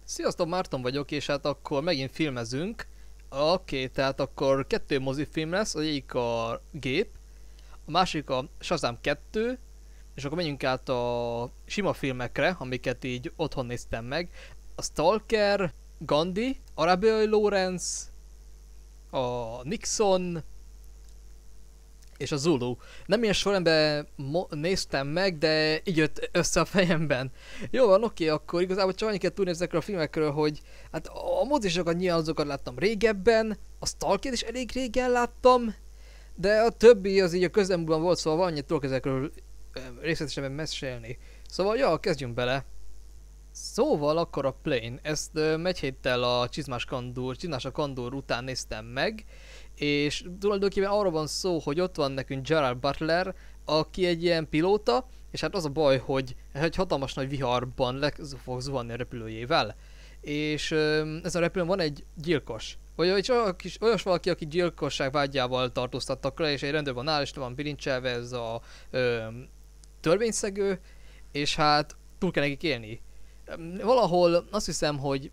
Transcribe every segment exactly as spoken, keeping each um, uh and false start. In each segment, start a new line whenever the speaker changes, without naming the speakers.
Sziasztok, Márton vagyok, és hát akkor megint filmezünk. Oké, okay, tehát akkor kettő mozifilm lesz, az egyik a Gép, a másik a Shazam kettő, és akkor menjünk át a sima filmekre, amiket így otthon néztem meg. A Stalker, Gandhi, Arabiai Lawrence, a Nixon, és a Zulu. Nem ilyen sorrendben néztem meg, de így jött össze a fejemben. Jó van, oké, akkor igazából csak annyit kell tudni ezekről a filmekről, hogy hát a mozisokat nyilván azokat láttam régebben, a Stalkert is elég régen láttam, de a többi az így a közelmúltban volt, szóval annyit tudok ezekről részletesebben mesélni. Szóval, ja, kezdjünk bele. Szóval akkor a Plane, ezt uh, egy héttel a Csizmás Kandúr, Csizmás a Kandúr után néztem meg, és tulajdonképpen arról van szó, hogy ott van nekünk Gerard Butler, aki egy ilyen pilóta, és hát az a baj, hogy egy hatalmas nagy viharban le fog zuhanni a repülőjével, és um, ezen a repülőn van egy gyilkos, vagy egy olyas valaki, aki gyilkosság vágyával tartóztattak le, és egy rendőr van áll, és van bilincselve ez a um, törvényszegő, és hát túl kell nekik élni. Valahol azt hiszem, hogy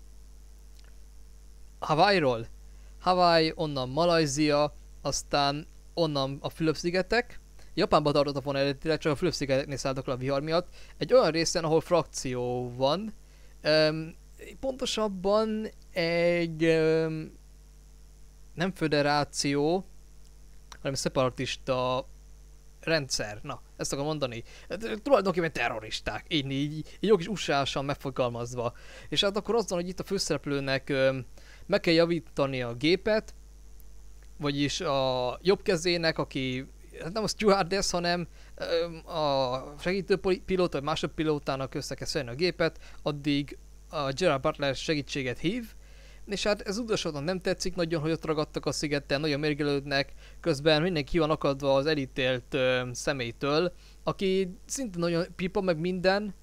Hawaii-ról, Hawaii, onnan Malajzia, aztán onnan a Fülöp-szigetek. Japánba tartottak volna eredetileg, csak a Fülöp-szigeteknél szálltak le a vihar miatt. Egy olyan részen, ahol frakció van, um, pontosabban egy um, nem föderáció, hanem szeparatista rendszer. Na, ezt akarom mondani. Tulajdonképpen terroristák. Így, így, így jó kis usásan megfogalmazva. És hát akkor az van, hogy itt a főszereplőnek öm, meg kell javítani a gépet, vagyis a jobb kezének, aki hát nem a stewardess, hanem öm, a segítő pilóta, vagy másodpilótának össze kell szedni a gépet, addig a Gerard Butler segítséget hív, és hát ez utasoknak nem tetszik nagyon, hogy ott ragadtak a szigeten, nagyon mérgelődnek, közben mindenki ki van akadva az elítélt ö, személytől, aki szinte nagyon pipa meg minden,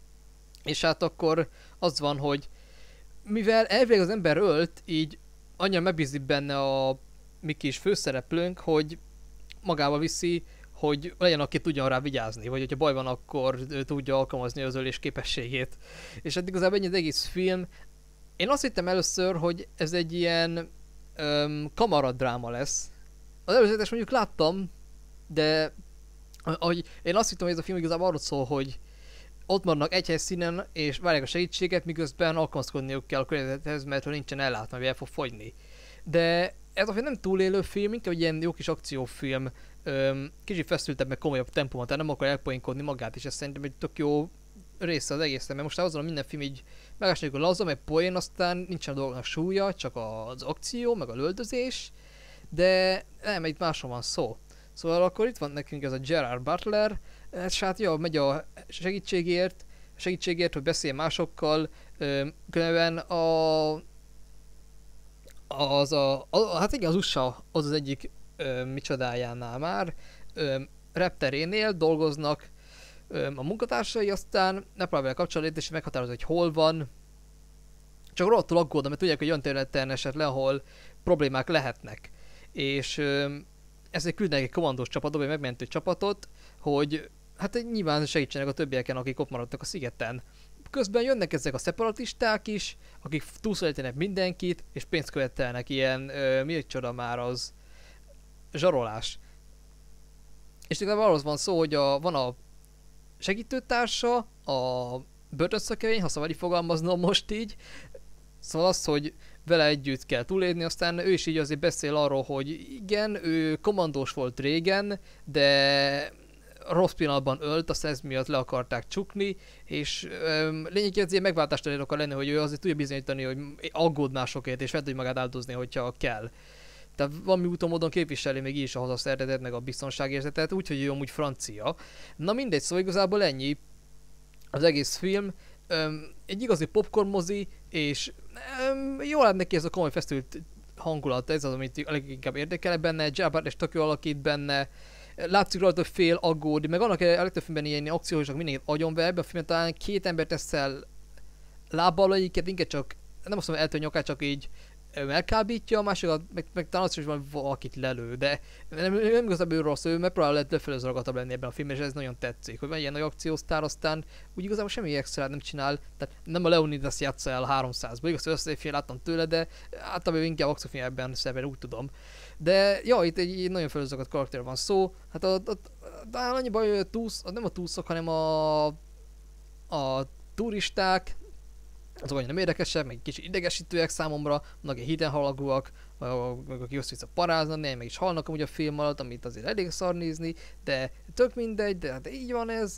és hát akkor az van, hogy mivel elvileg az ember ölt, így annyira megbízik benne a mi kis főszereplőnk, hogy magával viszi, hogy legyen, aki tudjon rá vigyázni, vagy hogyha baj van, akkor tudja alkalmazni az ölés képességét. És hát igazából ennyi az egész film. Én azt hittem először, hogy ez egy ilyen öm, kamaradráma lesz. Az előzetes mondjuk láttam, de ahogy én azt hittem, hogy ez a film igazából arról szól, hogy ott maradnak egy helyszínen, és várják a segítséget, miközben alkalmazkodniuk kell a környezethez, mert ha nincsen ellátva, el fog fogyni. De ez a film nem túlélő film, inkább egy ilyen jó kis akciófilm, öm, kicsit feszültebb, meg komolyabb tempóban, tehát nem akar elpoinkodni magát, és ez szerintem egy tök jó része az egészen, mert most azon a minden film így megásnék a laza, meg poén, aztán nincsen a dolgoknak súlya, csak az akció, meg a lövöldözés, de nem, itt másról van szó. Szóval akkor itt van nekünk ez a Gerard Butler, és hát jó, megy a segítségért, segítségért, hogy beszél másokkal, különben a az a, a, hát igen, az u es á az az egyik ö, micsodájánál már, ö, repterénél dolgoznak ö, a munkatársai, aztán ne próbálja vele kapcsolatét, és meghatározni, hogy hol van. Csak rohadtul aggódom, mert tudják, hogy olyan területen esett le, ahol problémák lehetnek. És ö, ezért küldenek egy kommandós csapatot, vagy megmentő csapatot, hogy hát nyilván segítsenek a többieken, akik ott maradtak a szigeten. Közben jönnek ezek a szeparatisták is, akik túlszólítanak mindenkit, és pénzt követelnek, ilyen, ö, mi egy csoda már az, zsarolás. És igazából arról van szó, hogy a, van a segítőtársa, a börtönszökevény, ha szabad így fogalmaznom most így, szóval az, hogy vele együtt kell túlélni, aztán ő is így azért beszél arról, hogy igen, ő kommandós volt régen, de rossz pillanatban ölt, aztán ez miatt le akarták csukni, és lényegében azért megváltást elég akar lenni, hogy ő azért tudja bizonyítani, hogy aggód másokért, és fel tudja magát áldozni, hogyha kell. Tehát valami úton módon képviseli még így is a hazaszeretet, meg a biztonságérzetet, úgyhogy ő amúgy francia. Na mindegy, szóval igazából ennyi az egész film. Öm, egy igazi popcorn mozi, és öm, jól lát neki ez a komoly feszült hangulat, ez az, amit leginkább érdekel benne, Jabbar és tök jól alakít benne, látszik rajta, hogy fél aggódi, meg annak a legtöbb filmben ilyen akciósak mindenkit agyonver, ebben a filmben talán két embert teszel lábbal, egyiket inkább csak, nem azt mondom eltől nyakát, csak így ö, elkábítja, a másikat meg, meg talán azt is van valakit lelő, de nem, nem igazából ő rossz, ő megpróbál lehet lefelé az ragatabb lenni ebben a filmben, és ez nagyon tetszik, hogy van ilyen nagy akciósztár, aztán úgy igazából semmi extra nem csinál, tehát nem a Leonidas játsza el háromszázból, igaz, hogy összefél láttam tőle, de általában inkább akciófilmekben szerepel, úgy tudom. De ja, itt egy nagyon felhőzökat karakter van szó, hát a, a, de annyi baj, hogy a túsz, nem a túszok, hanem a, a turisták, azok annyira nem érdekesek, meg kicsit idegesítőek számomra, vannak egy híden halagúak, meg akik össze-vissza parázni, meg is halnak amúgy a film alatt, amit azért elég szar nézni, de tök mindegy, de, de így van ez.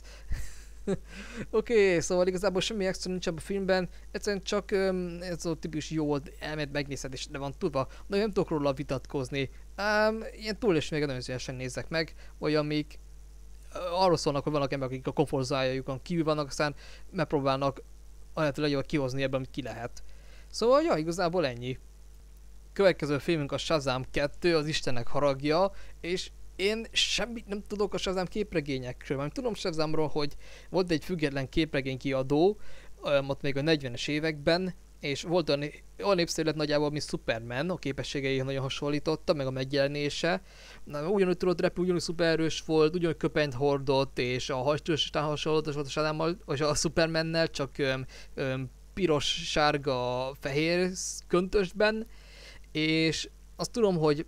Oké, okay, szóval igazából semmi extra nincs ebben a filmben, egyszerűen csak um, ez a típus jó elmélet megnézhet, és le van tudva, de nem tudok róla vitatkozni. Um, ilyen túl és még nagyon szívesen nézek meg, vagy amik uh, arról szólnak, hogy vannak emberek, akik a komfortzónájukon kívül vannak, aztán megpróbálnak a lehető legjobb kihozni ebből, amit ki lehet. Szóval, ja, igazából ennyi. Következő filmünk a Shazam kettő, az Istenek haragja, és én semmit nem tudok a Shazam képregényekről, mert tudom Shazamról, hogy volt egy független képregény kiadó, ott még a negyvenes években, és volt olyan, olyan népszerű lett nagyjából, mint Superman, a képességei nagyon hasonlította, meg a megjelenése. Ugyanúgy tudott repülni, ugyanúgy szupererős volt, ugyanúgy köpenyt hordott, és a hajtős is hasonlított volt a Shazammal, vagy a Supermannel, csak öm, öm, piros, sárga, fehér köntösben, és azt tudom, hogy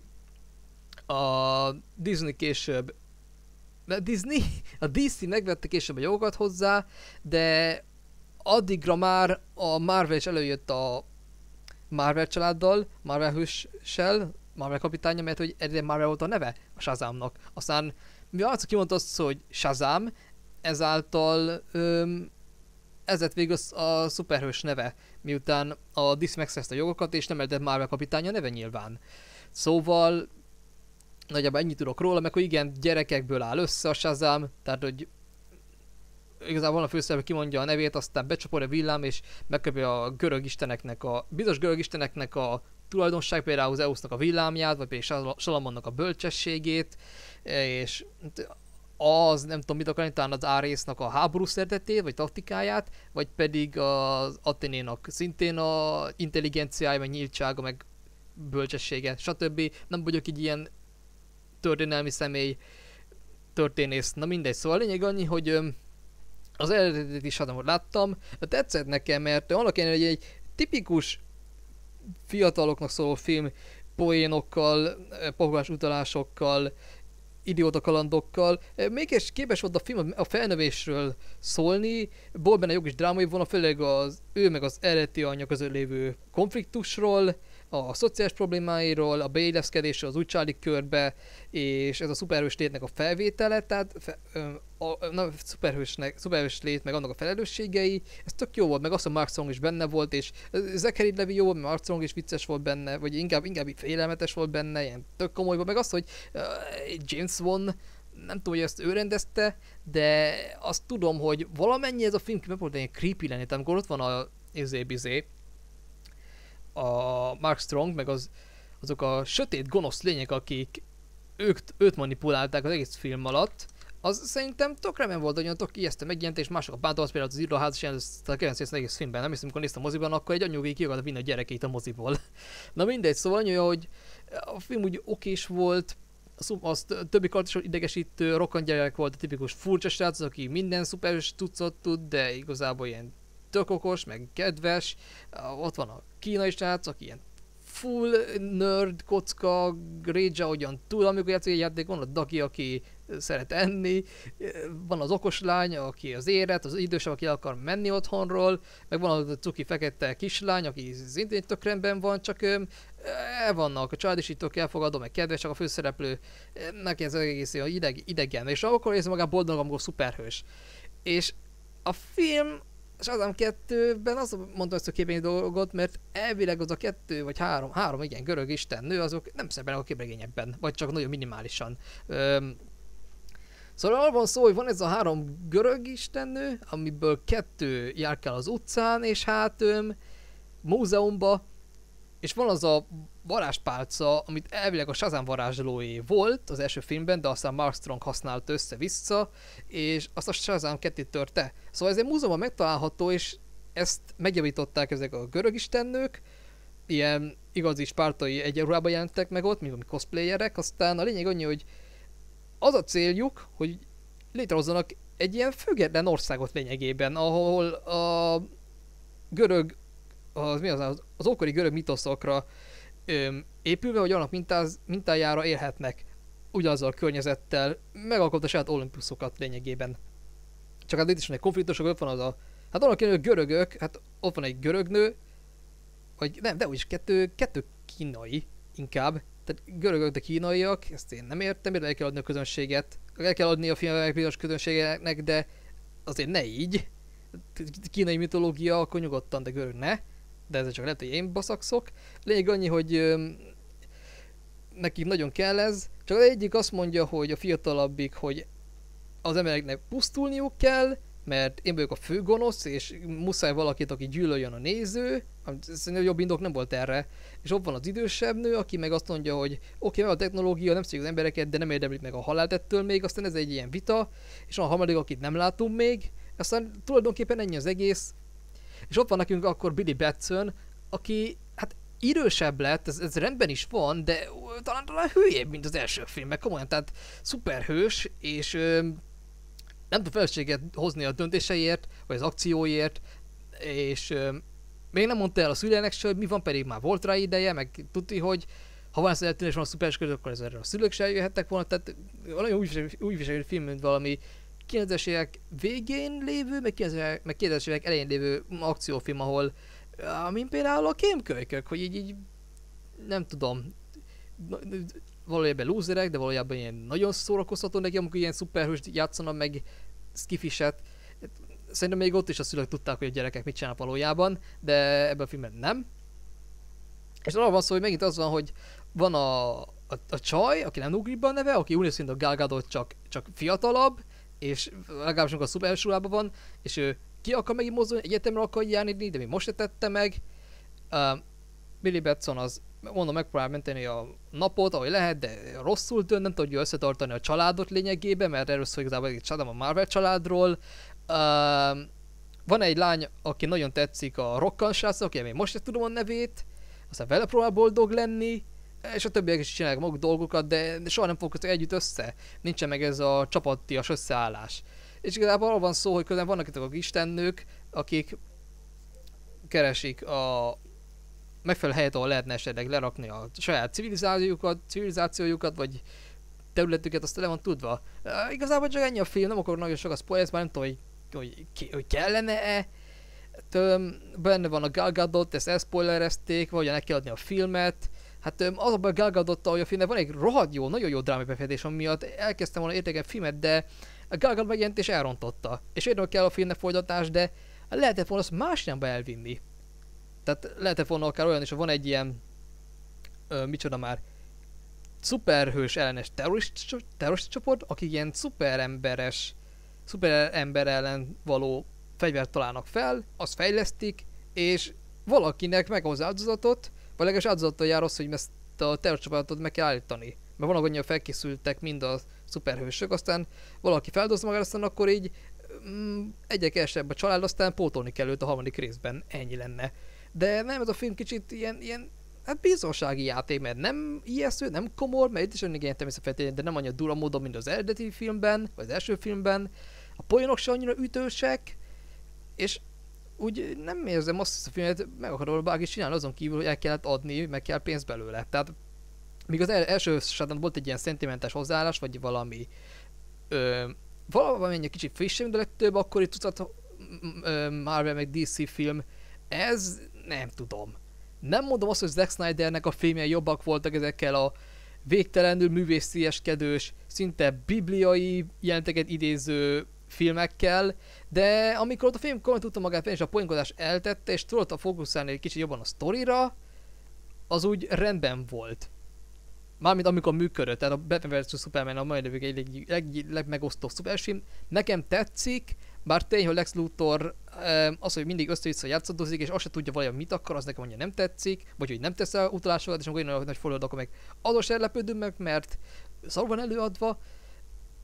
a Disney később, a Disney? A dé cé megvette később a jogokat hozzá, de addigra már a Marvel is előjött a Marvel családdal, Marvel hőssel, Marvel kapitánya, mert hogy eredetileg Marvel volt a neve a Shazamnak. Aztán mivel arcok kimondta azt, hogy Shazam, ezáltal öm, ez lett végül a szuperhős neve, miután a dé cé megszerezte a jogokat, és nem lehetett Marvel kapitánya neve nyilván. Szóval nagyjából ennyit tudok róla, meg hogy igen, gyerekekből áll össze a Shazam, tehát hogy igazából a főszereplő kimondja a nevét, aztán becsapod a villám, és megkapja a görög isteneknek a, bizonyos görög isteneknek a tulajdonság, például Zeusnak a villámját, vagy például Salamonnak a bölcsességét, és az, nem tudom mit akarni, talán az Árésznak a háború szeretetét, vagy taktikáját, vagy pedig az Athénénak szintén a intelligenciája, meg nyíltsága, meg bölcsessége, stb. Nem vagyok így ilyen történelmi személy, történész, na mindegy, szóval a lényeg annyi, hogy az eredetit is adom, hogy láttam, de tetszett nekem, mert annak ellenére, hogy egy tipikus fiataloknak szóló film poénokkal, pofgás utalásokkal, idióta kalandokkal, mégis képes volt a film a felnövésről szólni, volt benne jogis drámai vonal, főleg az ő meg az eredeti anyja között lévő konfliktusról, a szociális problémáiról, a beilleszkedésről az újcsádi körbe, és ez a szuperhős létnek a felvétele, tehát fe, a, a szuperhősnek, szuperhős lét, meg annak a felelősségei, ez tök jó volt, meg azt, hogy Mark Strong is benne volt, és Zachary Levi jó volt, mert Mark Strong is vicces volt benne, vagy inkább, inkább félelmetes volt benne, ilyen tök komoly volt, meg azt, hogy uh, James Wan, nem tudom, hogy ezt ő rendezte, de azt tudom, hogy valamennyi ez a film megpróbált ilyen creepy lenni, tehát amikor ott van a izé-bizé, a Mark Strong, meg az, azok a sötét, gonosz lények, akik ők, őt manipulálták az egész film alatt, az szerintem tök remen volt, hogy tök ijesztő megjelent, és mások a bántalmaz, például az íróház is jelent a kedvenc az egész filmben, nem hiszem, amikor néztem a moziban, akkor egy anyugi ki akarta vinni a gyerekeit a moziból. Na mindegy, szóval annyi, hogy a film úgy okés volt, az többi kart is idegesítő, rokkant gyerek volt, a tipikus furcsa srác, aki minden szuperhős tucot tud, de igazából ilyen tök okos, meg kedves. Ott van a kínai srác, aki ilyen full nerd, kocka, rage, ahogyan túl, amikor játszik egy játék, van a Dagi, aki szeret enni, van az okos lány, aki az éret, az idősebb, aki el akar menni otthonról, meg van a cuki fekete kislány, aki szintén tök rendben van, csak el vannak, a család is itt tök elfogadó, meg kedves, csak a főszereplő, neki ez egész ideg, idegen, és akkor érzi magát boldog, amikor szuperhős. És a film Shazam kettőben azt mondtam ezt a képregény dolgot, mert elvileg az a kettő vagy három, három igen, görög istennő, azok nem szerepelnek a képregényekben, vagy csak nagyon minimálisan. Öm, szóval arról van szó, hogy van ez a három görög istennő, amiből kettő járkál az utcán, és hát öm, múzeumba, és van az a varázspálca, amit elvileg a Shazam varázslóé volt az első filmben, de aztán Mark Strong használt össze-vissza, és azt a Shazam ketté törte. Szóval ez egy múzeumban megtalálható, és ezt megjavították ezek a görög istennők, ilyen igazi spártai egyenruhában jelentek meg ott, mint a cosplayerek, aztán a lényeg annyi, hogy az a céljuk, hogy létrehozzanak egy ilyen független országot lényegében, ahol a görög, az, mi az, az, az ókori görög mitoszokra öm, épülve, hogy annak mintáz, mintájára élhetnek ugyanazzal a környezettel, megalkotta a saját olympuszokat lényegében. Csak hát itt is van egy konfliktus, ott van az a, hát annak a görögök, hát ott van egy görög nő, vagy nem, de úgyis kettő, kettő kínai inkább, tehát görögök, de kínaiak, ezt én nem értem, miért el kell adni a közönséget, el kell adni a filmek bizonyos közönségeknek, de azért ne így. Kínai mitológia, akkor nyugodtan, de görög ne. De ez csak lehet, hogy én baszakszok. Lényeg annyi, hogy öm, nekik nagyon kell ez, csak az egyik azt mondja, hogy a fiatalabbik, hogy az embereknek pusztulniuk kell, mert én vagyok a főgonosz, és muszáj valakit, aki gyűlöljön a néző. Szerintem jobb indok nem volt erre. És ott van az idősebb nő, aki meg azt mondja, hogy oké, okay, meg a technológia, nem szükséges az embereket, de nem érdemlik meg a halált ettől még. Aztán ez egy ilyen vita, és van a harmadik, akit nem látunk még. Aztán tulajdonképpen ennyi az egész. És ott van nekünk akkor Billy Batson, aki hát idősebb lett, ez, ez rendben is van, de talán, talán hülyébb, mint az első filmben, komolyan, tehát szuperhős, és ö, nem tud felelősséget hozni a döntéseiért, vagy az akcióért, és ö, még nem mondta el a szüleinek se, hogy mi van, pedig már volt rá ideje, meg tudti, hogy ha van szeretnél és van a szuperhős között, akkor ezzel a szülők se jöhettek volna, tehát nagyon úgy, úgy viselő film, mint valami kilencvenes évek végén lévő, meg kilencvenes évek elején lévő akciófilm, ahol mint például a kémkölykök, hogy így, így nem tudom, valójában lúzerek, de valójában ilyen nagyon szórakoztató neki, amikor ilyen szuperhőst játszanak meg skifiset. Szerintem még ott is a szülők tudták, hogy a gyerekek mit csinálnak valójában, de ebben a filmben nem. És arra van szó, hogy megint az van, hogy van a, a, a csaj, aki nem ugrik be a neve, aki úgy szint a Gal Gadot, csak, csak fiatalabb, és legalábbis a szuperhősúlában van, és ő ki akar megint mozdulni, egyetemre akar járni, de még most se tette meg. Uh, Billy Batson az, mondom, megpróbál menteni a napot, ahogy lehet, de rosszul dönt, nem tudja összetartani a családot lényegében, mert erről szól igazából egy család, a Marvel családról. Uh, van egy lány, aki nagyon tetszik a Rokkan srác, aki még most sem tudom a nevét, aztán vele próbál boldog lenni, és a többiek is csinálják maguk dolgokat, de soha nem fognak együtt össze. Nincsen meg ez a csapattias összeállás. És igazából arról van szó, hogy közben vannak itt a istennők, akik keresik a megfelelő helyet, ahol lehetne esetleg lerakni a saját civilizációjukat, civilizációjukat, vagy területüket, azt le van tudva. Uh, igazából csak ennyi a film, nem akarok nagyon sokat spoilerezni, már nem tudom, hogy, hogy, hogy, hogy kellene-e. Hát, benne van a Gal Gadot, ezt elspoilerezték, vagy neki adni a filmet. Hát az a Gal Gadottal, hogy a filmnek van egy rohadt jó, nagyon jó drámai befejezés, ami miatt elkezdtem volna értékeny filmet, de a Gal Gadot megjelent és elrontotta. És érdekel kell a filmnek folytatás, de lehetett volna azt más irányba elvinni. Tehát lehetett volna akár olyan is, hogy van egy ilyen, ö, micsoda már, szuperhős ellenes terrorist, terrorist csoport, akik ilyen szuperemberes, szuperember ellen való fegyvert találnak fel, azt fejlesztik, és valakinek meghoz áldozatot, vagy legalábbis áldozattal jár az, hogy ezt a terrorcsoportot meg kell állítani. Mert vannak annyira felkészültek mind a szuperhősök, aztán valaki feldozza magát, aztán akkor így mm, egyre kevesebb a család, aztán pótolni kell őt a harmadik részben, ennyi lenne. De nem, ez a film kicsit ilyen, ilyen hát biztonsági játék, mert nem ijesztő, nem komor, mert itt is olyan ilyen természetesen, de nem annyira dura módon, mint az eredeti filmben, vagy az első filmben. A poénok se annyira ütősek, és úgy nem érzem azt, hogy a filmet meg akarod bárki csinálni, azon kívül, hogy el kellett adni, meg kell pénzt belőle. Tehát míg az első során volt egy ilyen szentimentális hozzáállás, vagy valami ö, valami egy kicsit frissebb, de legtöbb akkor itt tucat Marvel meg dé cé film, ez nem tudom. Nem mondom azt, hogy Zack Snydernek a filmjei jobbak voltak ezekkel a végtelenül művészieskedős, szinte bibliai jelenteket idéző filmekkel, de amikor ott a film komolyan tudta magát és a poénkodás eltette, és tudott a fókuszálni egy kicsit jobban a sztorira, az úgy rendben volt. Mármint amikor működött, tehát a Batman versus. Superman a mai nevük egy legmegosztóbb szuperfilm. Nekem tetszik, bár tény, hogy Lex Luthor az, hogy mindig össze-vissza játszadozik, és azt se tudja valami mit akar, az nekem annyira nem tetszik, vagy hogy nem tesz el utalásokat, és amikor olyan nagy fordulat, akkor meg azon sem lepődünk meg, mert szarul van előadva.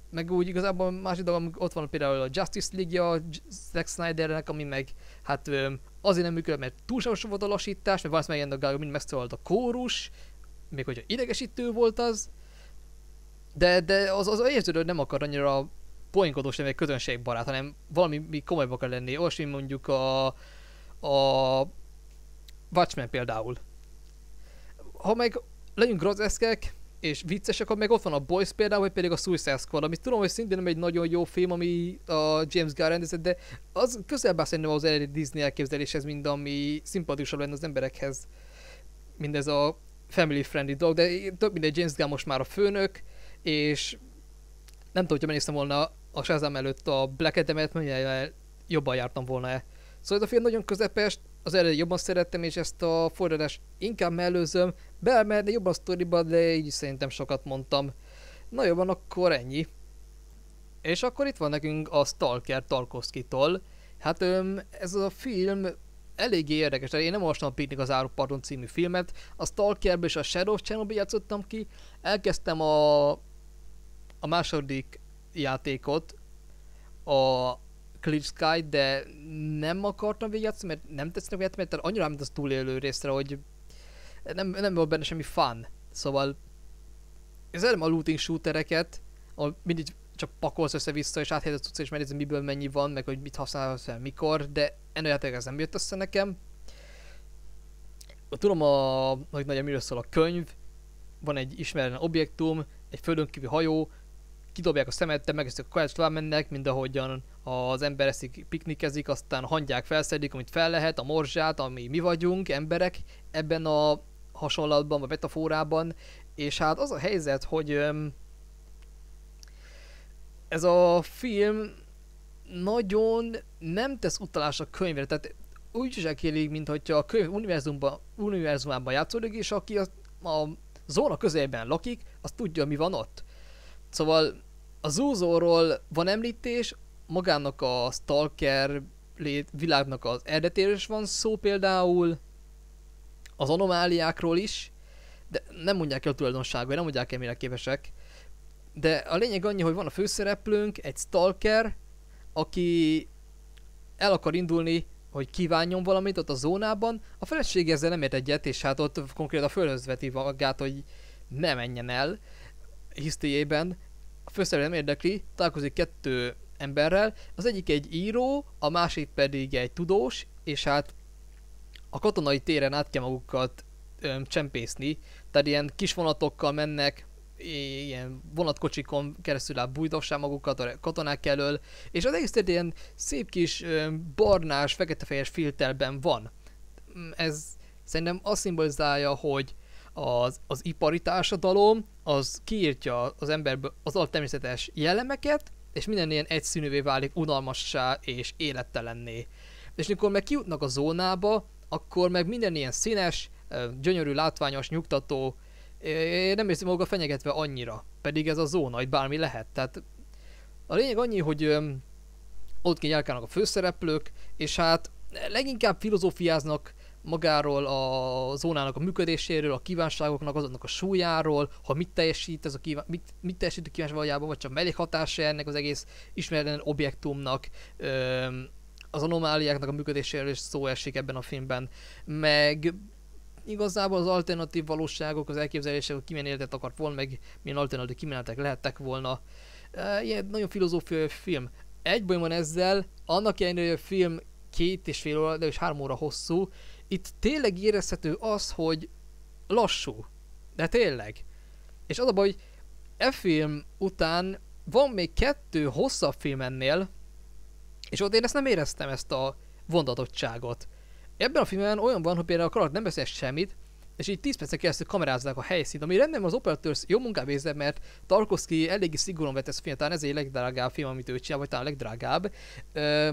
meg úgy igazából a másik dolog, ott van például a Justice League-ja Zack Snydernek, ami meg hát öm, azért nem működött, mert túlságosan volt a lassítás, mert valami megjelent a Gága, mind megszólalt a kórus, még hogyha idegesítő volt az, de, de az, az érződő, hogy nem akar annyira poénkodós lenni, egy közönségbarát, hanem valami komolyba akar lenni. Olyasmi mondjuk a, a Watchmen például. Ha meg legyünk groteszkek és viccesek, akkor meg ott van a Boys például, vagy pedig a Suicide Squad, amit tudom, hogy szintén nem egy nagyon jó film, ami a James Gunn rendezett, de az közelben szerintem az eredeti Disney elképzeléshez, mind ami szimpatikusabb lenne az emberekhez, mindez a family friendly dolog, de több mindegy, James Gunn most már a főnök, és nem tudom, hogyha megnéztem volna a Shazam előtt a Black Adam-et, mondja, jobban jártam volna-e. Szóval ez a film nagyon közepes, az eredeti jobban szerettem, és ezt a forradást inkább mellőzöm, beelmehetne jobban a sztoriba, de így szerintem sokat mondtam. Na jó van, akkor ennyi. És akkor itt van nekünk a Stalker Tarkovsky-tól. Hát öm, ez a film eléggé érdekes, én nem olvastam a Piknik az Árokparton című filmet, a Stalkerből és a Shadow of Chernobyl játszottam ki, elkezdtem a, a második játékot, a Clear Sky, de nem akartam végigjátszani, mert nem tetszenek végigjátszani, mert annyira mint az túlélő részre, hogy nem, nem volt benne semmi fun. Szóval ez nem a looting shootereket, ahol mindig csak pakolsz össze-vissza, és áthelyezed tudsz, és megnézed, miből mennyi van, meg hogy mit használsz fel, mikor, de ennél játék ez nem jött össze nekem. Tudom, a, hogy nagyon miről szól a könyv, van egy ismeretlen objektum, egy földön kívül hajó, kidobják a szemet, de megesztik a kaját, tovább mennek, mind ahogyan az ember eszik, piknikezik, aztán a hangyák felszedik, amit fel lehet, a morzsát, ami mi vagyunk, emberek, ebben a hasonlatban, vagy metaforában, és hát az a helyzet, hogy öm, ez a film nagyon nem tesz utalást a könyvre, tehát úgy is elkérik, mint hogyha a könyv univerzumban, univerzumában játszódik, és aki a, a zóna közelében lakik, az tudja, mi van ott. Szóval a zúzóról van említés, magának a Stalker világnak az eredetéről is van szó például, az anomáliákról is, de nem mondják el a tulajdonságot, nem mondják el, mire képesek. De a lényeg annyi, hogy van a főszereplőnk, egy Stalker, aki el akar indulni, hogy kívánjon valamit ott a zónában, a felesége ezzel nem ért egyet, és hát ott konkrétan a földhöz veti magát, hogy ne menjen el hisztéjében. A főszereplő nem érdekli, találkozik kettő emberrel, az egyik egy író, a másik pedig egy tudós, és hát a katonai téren át kell magukat öm, csempészni, tehát ilyen kis vonatokkal mennek, ilyen vonatkocsikon keresztül át bújdossák magukat a katonák elől, és az egész ilyen szép kis öm, barnás, fekete-fejes filterben van. Ez szerintem azt szimbolizálja, hogy az, az ipari társadalom az kiírtja az emberből az altermészetes jellemeket, és minden ilyen egyszínűvé válik unalmassá és élettelenné. És mikor meg kijutnak a zónába, akkor meg minden ilyen színes, gyönyörű, látványos, nyugtató, nem érzi maga fenyegetve annyira, pedig ez a zóna, hogy bármi lehet. Tehát a lényeg annyi, hogy öm, ott járkálnak a főszereplők, és hát leginkább filozófiáznak magáról a zónának a működéséről, a kívánságoknak, azoknak a súlyáról, ha mit teljesít ez a kíván, mit, mit teljesít a kívánság valójában, vagy csak mellékhatása ennek az egész ismeretlen objektumnak, öm, az anomáliáknak a működéséről is szó esik ebben a filmben, meg igazából az alternatív valóságok, az elképzelések, hogy ki milyen életet akart volna, meg milyen alternatív kimenetek lehettek volna. Ilyen nagyon filozófiai film. Egy bajom van ezzel, annak ellenére, hogy a film két és fél óra, de is három óra hosszú, itt tényleg érezhető az, hogy lassú. De tényleg. És az a baj, hogy e film után van még kettő hosszabb film ennél, és ott én ezt nem éreztem, ezt a vondatottságot. Ebben a filmben olyan van, hogy például a karakter nem beszél semmit, és így tíz percen keresztül kamerázzák a helyszínt, ami rendben az operatőr jó munkát végzett, mert Tarkovsky eléggé szigorúan vett ezt a filmet, talán ezért a legdrágább film, amit ő csinál, vagy talán a legdrágább. Öm,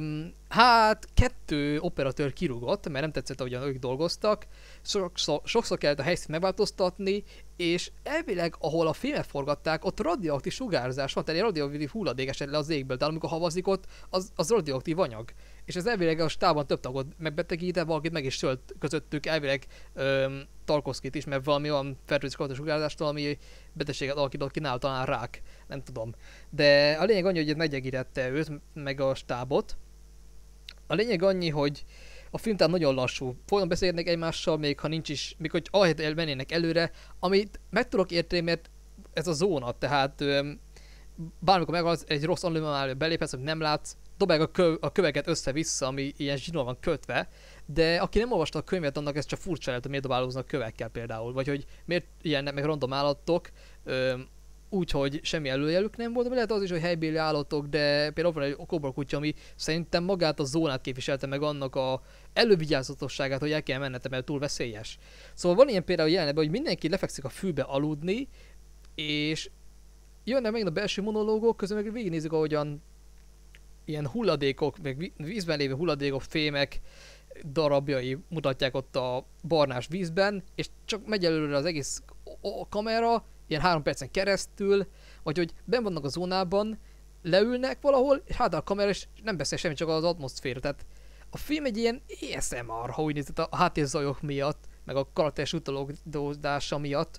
Hát kettő operatőr kirúgott, mert nem tetszett, ahogyan ők dolgoztak, sokszor, sokszor kellett a helyszínt megváltoztatni, és elvileg, ahol a filmet forgatták, ott radioaktív sugárzás van, tehát egy radioaktív hulladék esett le az égből, de amikor havazik ott, az, az radioaktív anyag. És ez elvileg a stábban több tagot megbetegített, valakit meg is sölt közöttük elvileg öm, Tarkovszkit is, mert valami olyan fertőzés kapott a sugárzástól, ami betegséget alakított ki nála, talán rák, nem tudom. De a lényeg annyi, hogy meggyengítette őt, meg a stábot. A lényeg annyi, hogy a film tehát nagyon lassú. Folyton beszélnek egymással, még ha nincs is, még hogy ahelyett mennének előre, amit meg tudok érteni, mert ez a zóna, tehát öm, bármikor megvan egy rossz anomália beléphetsz, hogy nem látsz, dobálják a, kö, a köveket össze-vissza, ami ilyen zsinór van kötve, de aki nem olvasta a könyvet, annak ez csak furcsa lehet, hogy miért dobálóznak kövekkel például, vagy hogy miért ilyenek meg random állatok, öm, úgyhogy semmi előjelük nem volt, de lehet az is, hogy helybéli állatok, de például van egy kóborkutya, ami szerintem magát a zónát képviselte meg annak a elővigyázatosságát, hogy el kell mennetem, mert túl veszélyes. Szóval van ilyen például jelenetben, hogy mindenki lefekszik a fűbe aludni, és jönnek meg a belső monológok, közben meg végignézzük, ahogyan ilyen hulladékok, meg vízben lévő hulladékok, fémek darabjai mutatják ott a barnás vízben, és csak megy előre az egész a kamera, ilyen három percen keresztül, vagy hogy benn vannak a zónában, leülnek valahol, és hát a kamera, és nem beszél semmi, csak az atmoszféra. Tehát a film egy ilyen á es em er, ha úgy nézett, a háttérzajok miatt, meg a karakteres utalódása miatt.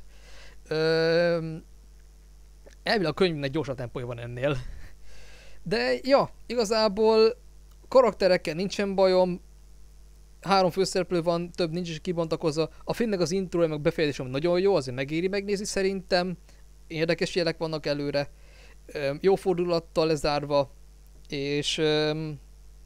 Öm, elvileg a könyvnek gyorsabb tempója van ennél. De ja, igazából karakterekkel nincsen bajom, három főszereplő van, több nincs is kibontakozva. A filmnek az intro meg befejezés nagyon jó, azért megéri megnézni szerintem. Érdekes jelek vannak előre, jó fordulattal lezárva, és öm,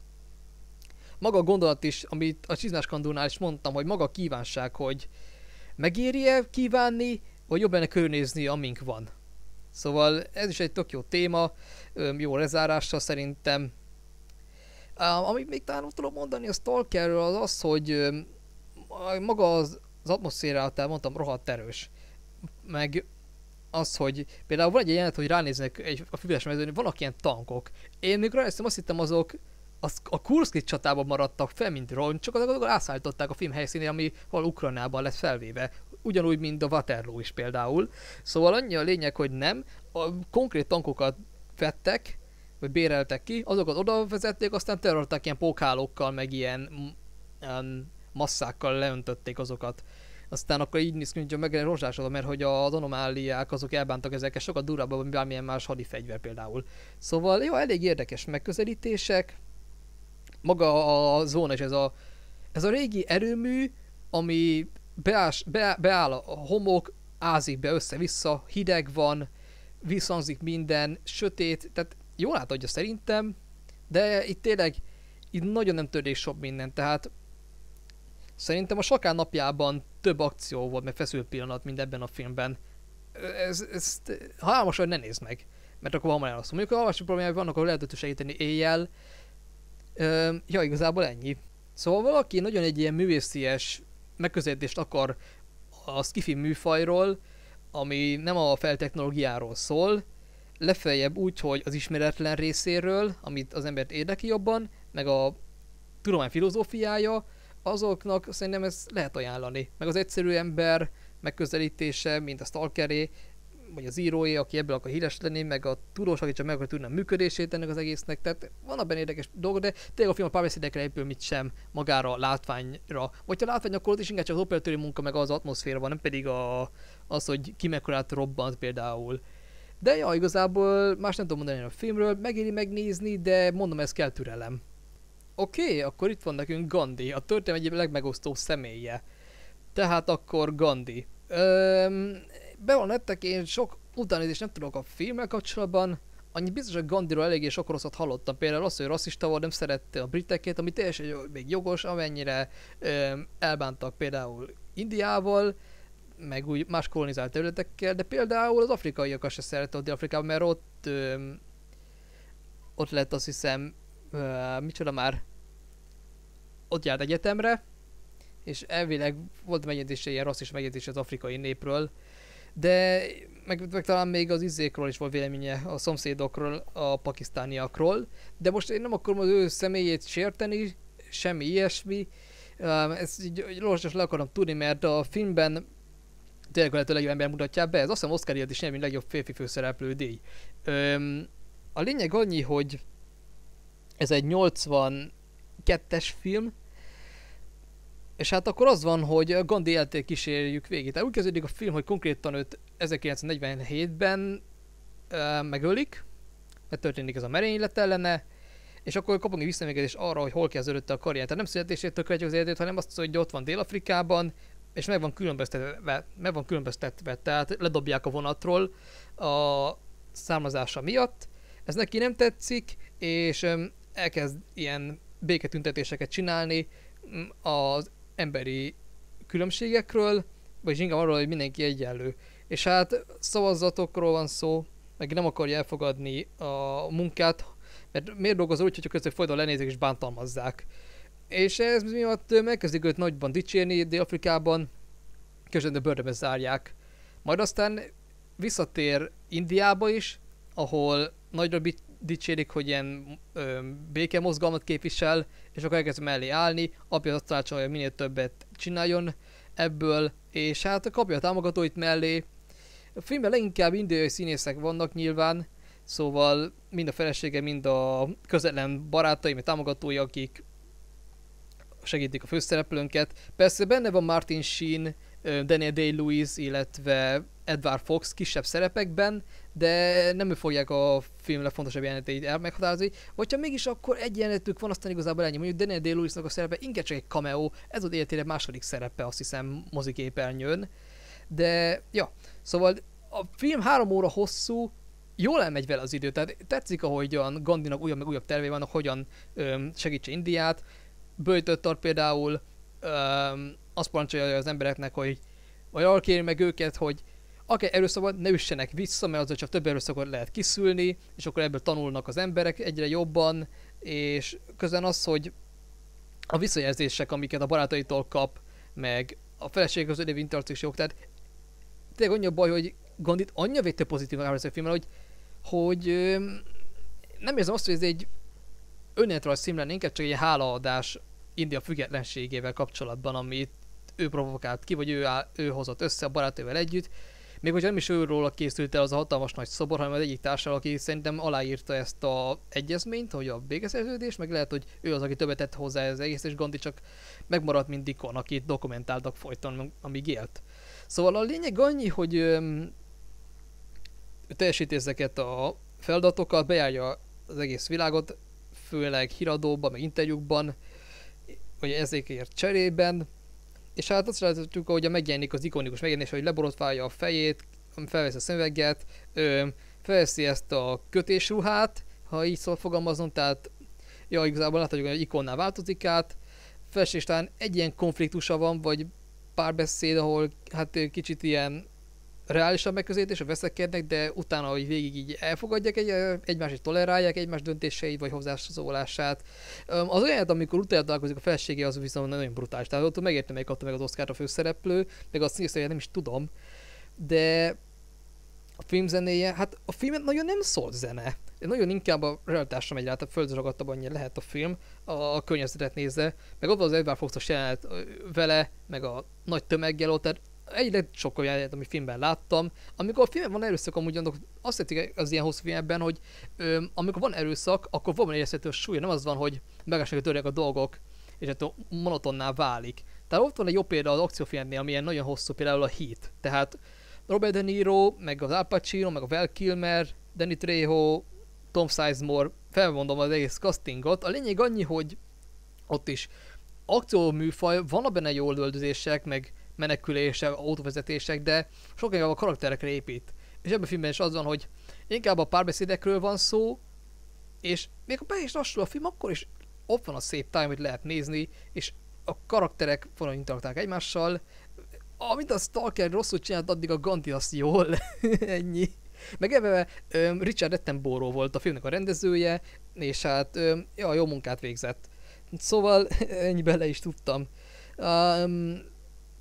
maga a gondolat is, amit a Csizmás Kandúrnál is mondtam, hogy maga a kívánság, hogy megéri-e kívánni, vagy jobb lenne körülnézni, amink van. Szóval ez is egy tök jó téma, jó lezárással szerintem. Uh, amit még talán tudom mondani a Stalkerről az az, hogy uh, maga az, az atmoszférát, mondtam, rohadt erős. Meg az, hogy például van egy jelenet, hogy ránéznek egy, a füves mezőn, vannak ilyen tankok. Én még ránéztem, azt hittem azok az, a Kurszki csatában maradtak fel, mint rongy, csak azok ászállították a film helyszínére, ami valahol Ukrajnában lett felvéve. Ugyanúgy, mint a Waterloo is például. Szóval annyi a lényeg, hogy nem. A konkrét tankokat vettek, vagy béreltek ki, azokat oda vezették, aztán terrorták ilyen pókhálókkal, meg ilyen, ilyen masszákkal leöntötték azokat. Aztán akkor így néz ki, hogy meg rozsásodva, mert hogy az anomáliák azok elbántak ezeket sokat durvábban, mint bármilyen más hadifegyver például. Szóval jó, elég érdekes megközelítések. Maga a zóna és ez a, ez a régi erőmű, ami beás, be, beáll a homok, ázik be össze-vissza, hideg van, visszhangzik minden, sötét, tehát jól átadja szerintem, de itt tényleg itt nagyon nem törés sok minden, tehát szerintem a Sakán napjában több akció volt, meg feszült pillanat, mint ebben a filmben. Ez, ezt, ha álmos, hogy ne nézd meg, mert akkor hamar elaszom. Mondjuk, ha alvási problémák vannak, akkor lehet, hogy segíteni éjjel. Ö, ja, igazából ennyi. Szóval valaki nagyon egy ilyen művészies megközelítést akar a sci-fi műfajról, ami nem a feltechnológiáról szól, lefeljebb úgy, hogy az ismeretlen részéről, amit az embert érdekli jobban, meg a tudomány filozófiája, azoknak szerintem ezt lehet ajánlani. Meg az egyszerű ember megközelítése, mint a Stalkeré, vagy az íróé, aki ebből akar híres lenni, meg a tudós, aki csak meg akar tudni a működését ennek az egésznek. Tehát vannak benne érdekes dolgok, de tényleg a film a párbeszédekre épül, mit sem magára a látványra. Vagy ha látvány, akkor ott is inkább csak az operatőri munka, meg az atmoszféra van, nem pedig a, az, hogy ki mekkorát robbant például. De ja, igazából más nem tudom mondani a filmről, megéri megnézni, de mondom, ez kell türelem. Oké, okay, akkor itt van nekünk Gandhi, a történelem egyik legmegosztóbb személye. Tehát akkor Gandhi. Öm, be van nettek, én sok utánézést nem tudok a filmmel kapcsolatban. Annyi biztos, hogy Gandhiról eléggé sok rosszat hallottam. Például az, hogy rasszista volt, nem szerette a britekét, ami teljesen még jogos, amennyire öm, elbántak például Indiával, meg úgy más kolonizált területekkel, de például az afrikaiakat se szerette ott Dél-Afrikában, mert ott öm, ott lett, azt hiszem, öm, micsoda már, ott járt egyetemre, és elvileg volt megjegyzése, ilyen rasszis megjegyzése az afrikai népről, de meg, meg talán még az izzékról is volt véleménye, a szomszédokról, a pakisztániakról, de most én nem akarom az ő személyét sérteni, semmi ilyesmi, ezt így gyorsan le akarom tudni, mert a filmben tényleg a lehető legjobb ember mutatják be, ez azt hiszem Oscar-díjat is nyert, mint legjobb férfi főszereplő díj. Öm, a lényeg annyi, hogy ez egy nyolcvankettes film, és hát akkor az van, hogy Gandhi életét kísérjük végig. Tehát úgy kezdődik a film, hogy konkrétan őt ezerkilencszáznegyvenhétben ö, megölik, mert történik ez a merénylet ellene, és akkor kapunk egy visszaemlékezést arra, hogy hol kezdődött a karrier. Tehát nem születésétől követjük az életét, hanem azt, hogy ott van Dél-Afrikában, és meg van különböztetve, meg van különböztetve, tehát ledobják a vonatról a származása miatt. Ez neki nem tetszik, és elkezd ilyen béketüntetéseket csinálni az emberi különbségekről, vagy inkább arról, hogy mindenki egyenlő. És hát szavazatokról van szó, meg nem akarja elfogadni a munkát, mert miért dolgozol úgy, hogyha közben folyton lenézik és bántalmazzák. És ez miatt megkezdik őt nagyban dicsérni Dél-Afrikában, közben börtönbe zárják. Majd aztán visszatér Indiába is, ahol nagyra dicsérik, hogy ilyen ö, békemozgalmat képvisel, és akkor elkezd mellé állni, apja azt tanácsolja, hogy minél többet csináljon ebből, és hát kapja a támogatóit mellé. A filmben leginkább indiai színészek vannak nyilván, szóval mind a felesége, mind a közvetlen barátai, vagy támogatói, akik segítik a főszereplőnket. Persze benne van Martin Sheen, Daniel Day-Lewis, illetve Edward Fox kisebb szerepekben, de nem ő fogják a film legfontosabb jeleneteit meghatározni. Vagy ha mégis akkor egy jelenetük van, aztán igazából ennyi. Mondjuk Daniel Day-Lewisnak a szerepe inkább csak egy cameo, ez az életére második szerepe, azt hiszem, moziképernyőn. De, ja, szóval a film három óra hosszú, jól elmegy vele az idő, tehát tetszik, ahogyan Gandhinak újabb meg újabb tervei vannak, hogyan öm, segítse Indiát. Böjtött tart például öm, azt parancsolja az embereknek, hogy vagy arra kéri meg őket, hogy akár erőszakban ne üssenek vissza, mert azért csak több erőszakot lehet kiszülni, és akkor ebből tanulnak az emberek egyre jobban, és közben az, hogy a visszajelzések, amiket a barátaitól kap, meg a feleség között lévő interakciók is jók, tehát tényleg annyi a baj, hogy Gandhit annyira védte pozitívan ábrázolja a filmmel, hogy, hogy öm, nem érzem azt, hogy ez egy önéletrajz film lenne, inkább csak egy hálaadás India függetlenségével kapcsolatban, amit ő provokált ki, vagy ő, áll, ő hozott össze a barátaival együtt. Még hogyha nem is őróla készült el az a hatalmas nagy szobor, hanem az egyik társal, aki szerintem aláírta ezt az egyezményt, hogy a békeszerződés, meg lehet, hogy ő az, aki többet tett hozzá ez egész, és Gandhi csak megmaradt, mint ikon, akit dokumentáltak folyton, amíg élt. Szóval a lényeg annyi, hogy öm, teljesíti ezeket a feladatokat, bejárja az egész világot, főleg híradóban, meg interjúkban, vagy ezekért cserében, és hát azt láthatjuk, hogy megjelenik az ikonikus megjelenés, hogy leborotválja a fejét, felveszi a szemüveget, felveszi ezt a kötésruhát, ha így szól fogalmazom, tehát ja, igazából láthatjuk, hogy egy ikonná változik át, felesés talán egy ilyen konfliktusa van, vagy párbeszéd, ahol hát kicsit ilyen reálisabb megközelítésre veszekednek, de utána, hogy végig így elfogadják egy, egymást, és tolerálják egymás döntéseit, vagy hozzászólását. Az olyan, amikor utána találkozik a feleségé, az viszont nagyon brutális. Tehát ott megértem, melyik adta meg az Oscar a főszereplő, meg azt színész, nem is tudom. De a film zenéje, hát a filmet nagyon nem szólt zene. Nagyon inkább a realitásra megy rá, tehát földragadtabb annyira lehet a film, a, a környezetet nézve. Meg ott van az Edward Fox-os jelenet vele, meg a nagy tömeggel ott, tehát egyre sokkal jelenet, amit filmben láttam. Amikor a filmben van erőszak, amúgy annak azt tetszik az ilyen hosszú filmben, hogy ö, amikor van erőszak, akkor valami érezhető a súlya, nem az van, hogy megállásnak törnek a dolgok, és ettől monotonná válik. Tehát ott van egy jó példa az akciófilmnél, ami ilyen nagyon hosszú, például a Heat. Tehát Robert De Niro, meg az Al Pacino, meg a Val Kilmer, Danny Trejo, Tom Sizemore, felmondom az egész castingot. A lényeg annyi, hogy ott is akcióműfaj, vannak benne jó öldözések, meg menekülések, autóvezetések, de sokkal inkább a karakterekre épít. És ebben a filmben is az van, hogy inkább a párbeszédekről van szó, és még ha be is lassul a film, akkor is ott van a szép time, amit lehet nézni, és a karakterek valahogy interaktálnak egymással. Amint a Stalker rosszul csinált, addig a Gandhi azt jól. Ennyi. Meg ebben um, Richard Attenborough volt a filmnek a rendezője, és hát um, ja, jó munkát végzett. Szóval ennyi bele is tudtam. Um,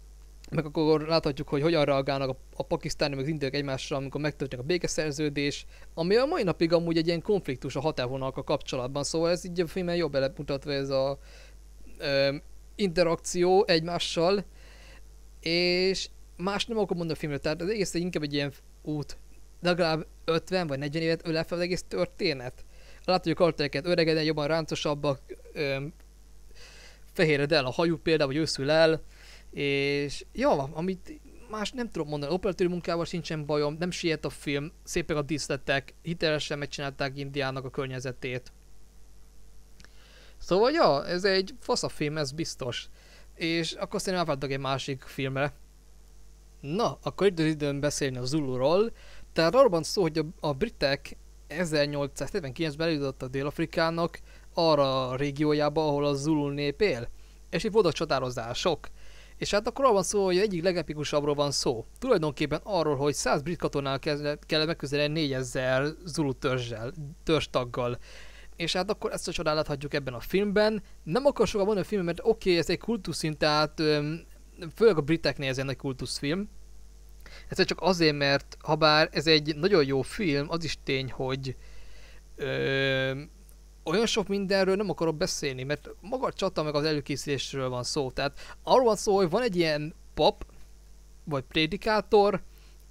meg akkor láthatjuk, hogy hogyan reagálnak a, a pakisztáni meg az indiaiak egymásra, amikor megtörténik a békeszerződés, ami a mai napig amúgy egy ilyen konfliktus a határvonalakkal kapcsolatban, szóval ez így a filmen jobb belemutatva ez a ö, interakció egymással, és más nem akarok mondani a filmről, tehát az egész inkább egy ilyen út, legalább ötven vagy negyven évet ölel fel az egész történet. Látod, hogy a karaktereket öregednek, jobban ráncosabbak, ö, fehéred el a hajú például, vagy őszül el, és ja, amit más nem tudom mondani, operatőri munkával sincsen bajom, nem siet a film, szépek a díszletek, hitelesen megcsinálták Indiának a környezetét. Szóval ja, ez egy fasz a film, ez biztos. És akkor szerintem átváltak egy másik filmre. Na, akkor itt az időn beszélni a Zuluról. Tehát arról van szó, hogy a, a britek ezernyolcszázhetvenkilencben eljutottak Dél-Afrikának arra a régiójába, ahol a Zulu nép él. És itt voltak csatározások. És hát akkor arról van szó, hogy egyik legepikusabbról van szó. Tulajdonképpen arról, hogy száz brit katonál kellett megközelíteni négyezer Zulu törzsel, törzstaggal. És hát akkor ezt a csodát láthatjuk ebben a filmben. Nem akar sokan mondani a filmben, mert oké, okay, ez egy kultuszint, tehát öm, főleg a briteknél ez egy nagy kultuszfilm. Ez csak azért, mert ha bár ez egy nagyon jó film, az is tény, hogy öm, olyan sok mindenről nem akarok beszélni, mert maga a csata meg az előkészítésről van szó. Tehát arról van szó, hogy van egy ilyen pap, vagy prédikátor,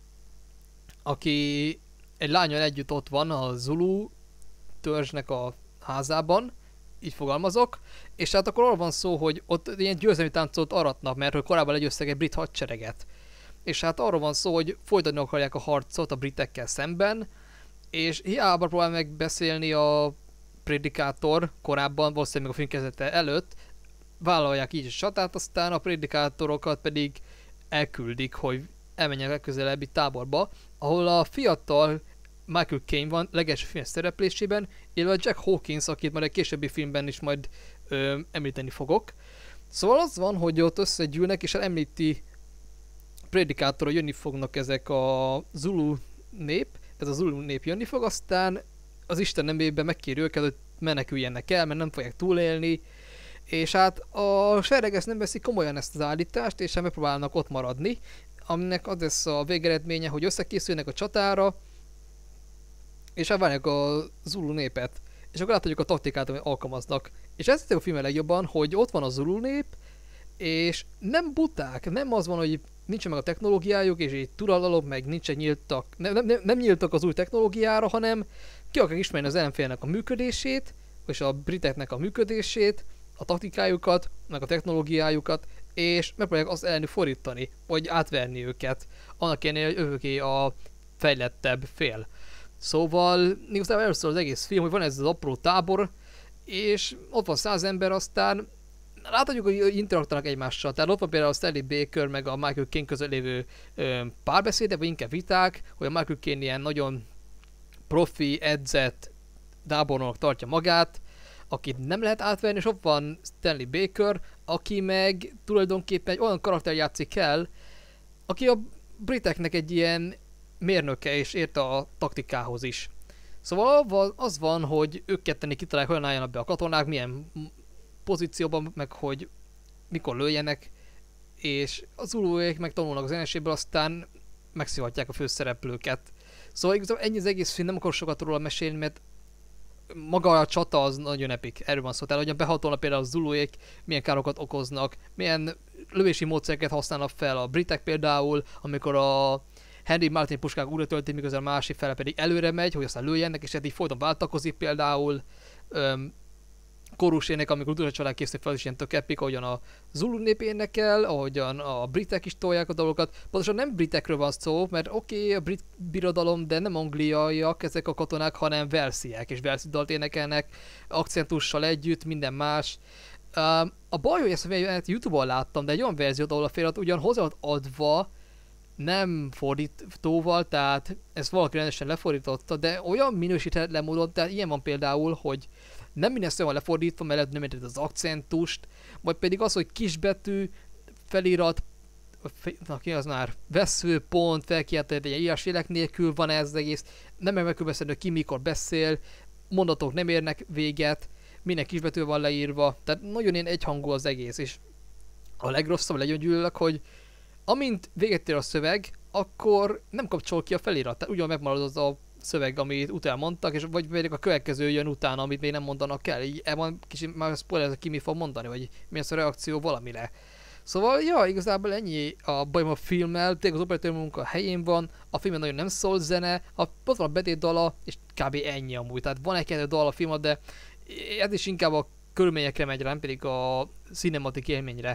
aki egy lányon együtt ott van a Zulu törzsnek a házában, így fogalmazok, és hát akkor arról van szó, hogy ott ilyen győzelmi táncot aratnak, mert hogy korábban legyőztek egy brit hadsereget. És hát arról van szó, hogy folytatni akarják a harcot a britekkel szemben, és hiába próbál megbeszélni a prédikátor korábban, valószínűleg még a film kezdete előtt, vállalják így a csatát, aztán a prédikátorokat pedig elküldik, hogy elmenjenek legközelebbi táborba, ahol a fiatal Michael Caine van legelső film szereplésében, illetve Jack Hawkins, akit majd egy későbbi filmben is majd ö, említeni fogok. Szóval az van, hogy ott összegyűlnek, és említi prédikátorra jönni fognak ezek a Zulu nép, ez a Zulu nép jönni fog, aztán az Isten nemében megkéri őket, hogy meneküljenek el, mert nem fogják túlélni, és hát a sereg ezt nem veszik komolyan ezt az állítást, és hát megpróbálnak ott maradni, aminek az lesz a végeredménye, hogy összekészülnek a csatára, és hát várják a Zulu népet. És akkor láthatjuk a taktikát, amit alkalmaznak. És ezt a film a legjobban, hogy ott van a Zulu nép, és nem buták, nem az van, hogy nincsen meg a technológiájuk, és így turallalom, meg nincsen nyíltak, nem, nem, nem nyíltak az új technológiára, hanem ki akarják ismerni az ellenfélnek a működését, és a briteknek a működését, a taktikájukat, meg a technológiájukat, és megpróbálják azt elleni fordítani, vagy átverni őket, annak ellenére, hogy őké a fejlettebb fél. Szóval igazából először az egész film, hogy van ez az apró tábor, és ott van száz ember, aztán láthatjuk, hogy interaktálnak egymással. Tehát ott van például a Stanley Baker meg a Michael Caine között lévő ö, párbeszédek, vagy inkább viták, hogy a Michael Caine ilyen nagyon profi, edzett tábornok tartja magát, akit nem lehet átverni, és ott van Stanley Baker, aki meg tulajdonképpen egy olyan karakter játszik el, aki a briteknek egy ilyen mérnöke, és érte a taktikához is. Szóval az van, hogy ők ketten kitalálják, hogyan álljanak be a katonák, milyen pozícióban, meg hogy mikor lőjenek, és az Zuluék meg tanulnak az ellenségből, aztán megszivatják a főszereplőket. Szóval igazából ennyi az egész film, nem akar sokat róla mesélni, mert maga a csata az nagyon epik, erről van szó. Tehát, hogyan behatolnak például a Zuluék, milyen károkat okoznak, milyen lövési módszereket használnak fel a britek például, amikor a Henry Martin puskák újra tölti, miközben a másik fele pedig előre megy, hogy aztán lőjenek, és eddig folyton váltakozik például. Öm, Korusének, amikor utolsó család készít fel, is ilyen tök epik, ahogyan a Zulu nép énekel, ahogyan a britek is tolják a dolgokat. Pontosan nem britekről van szó, mert oké, okay, a brit birodalom, de nem angliaiak ezek a katonák, hanem velsziek, és velszi dalt énekelnek, akcentussal együtt, minden más. Um, a baj, hogy ezt a YouTube-on láttam, de egy olyan verziót, ahol a felirat ugyan hozzá volt adva, nem fordítóval, tehát ezt valaki rendesen lefordította, de olyan minősíthetetlen módon, tehát ilyen van például, hogy nem minden szó van lefordítva, mert nem érted az akcentust, vagy pedig az, hogy kisbetű, felirat, ki az már, vesző, pont, felkiáltott egy írásfélek nélkül van ez az egész, nem meg megkülönböztetni, hogy ki mikor beszél, mondatok nem érnek véget, minden kisbetű van leírva, tehát nagyon ilyen egyhangú az egész, és a legrosszabb, legyen gyűlölök, hogy amint véget ér a szöveg, akkor nem kapcsol ki a felirat. Tehát ugyan megmarad az a szöveg, amit utána mondtak, és vagy pedig a következő jön utána, amit még nem mondanak el. Így van kicsit már spoiler, ki mi fog mondani, vagy mi az a reakció valamire. Szóval, ja, igazából ennyi a bajom a filmmel, tényleg az operatőr munka helyén van, a filmben nagyon nem szól zene, a, ott van a betét dala, és kb. Ennyi amúgy. Tehát van egy-kettő dal a filmad, de ez is inkább a körülményekre megy rá, nem pedig a cinematik élményre.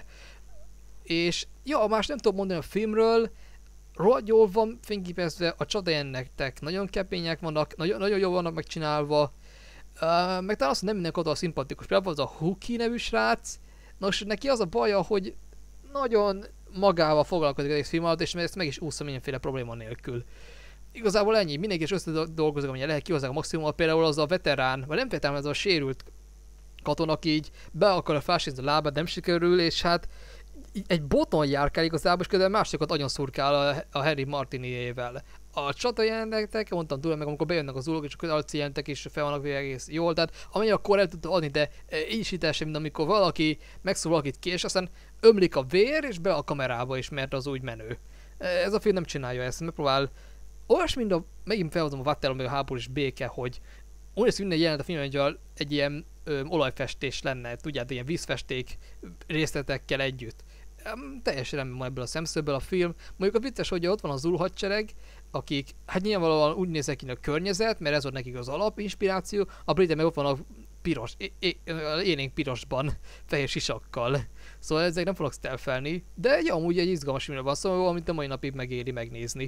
És ja, más nem tudom mondani a filmről, rohadt jól van fényképezve, a csatajelnek nagyon kepények vannak, nagyon, nagyon jól vannak megcsinálva, uh, meg talán azt nem mindenki oda a szimpatikus. Például az a Huki nevű srác, nos, neki az a baja, hogy nagyon magával foglalkozik az egész film alatt, és ezt meg is úszta mindenféle probléma nélkül. Igazából ennyi, mindenki is összedolgozik, amilyen lehet kihozzák a maximumot, például az a veterán, vagy nem veterán, ez a sérült katonak így be akar fásízni a lábát, nem sikerül, és hát egy boton járkál igazából, és közben másokat agyon szurkál a, a Harry Martiniével. A csata jelentek, mondtam túl, meg amikor bejönnek az ulók, és az arci jelentek is fel vannak végig egész jól, tehát amennyi akkor el tudta adni, de így is hitelesen, mint amikor valaki megszól valakit ki, és aztán ömlik a vér, és be a kamerába is, mert az úgy menő. Ez a film nem csinálja ezt, megpróbál olyas, mint a, megint felhozom a Vattelon, meg a háború és béke, hogy úgy lesz minden jelent a filmben, hogy egy ilyen ö, olajfestés lenne, tudjátok, ilyen vízfesték részletekkel együtt. Teljesen nem van ebből a szemszögből a film. Mondjuk a vicces, hogy ott van az Zulu hadsereg, akik, hát nyilvánvalóan úgy néznek ki a környezet, mert ez volt nekik az alapinspiráció, a britek meg ott van a piros, é, é, élénk pirosban, fehér sisakkal. Szóval ezek nem fognak stelfelni, de ja, amúgy egy izgalmas filmről van szó, amit a mai napig megéri megnézni.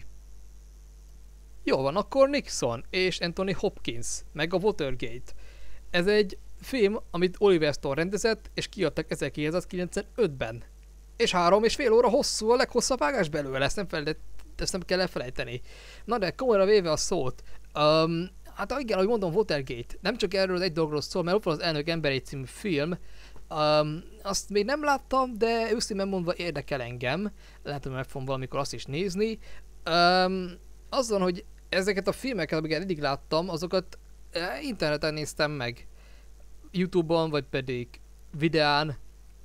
Jó van, akkor Nixon és Anthony Hopkins, meg a Watergate. Ez egy film, amit Oliver Stone rendezett, és kiadtak ezerkilencszázkilencvenötben. És három és fél óra hosszú, a leghosszabb vágás belőle, ezt nem, felejt, ezt nem kell elfelejteni. Na de komolyra véve a szót, um, hát igen, ahogy mondom, Watergate, nem csak erről az egy dologról szól, mert ott van az Elnök emberei című film, um, azt még nem láttam, de őszintén mondva érdekel engem, lehet, hogy meg fogom valamikor azt is nézni. Um, az van, hogy ezeket a filmeket, amiket eddig láttam, azokat interneten néztem meg, YouTube-on, vagy pedig videán,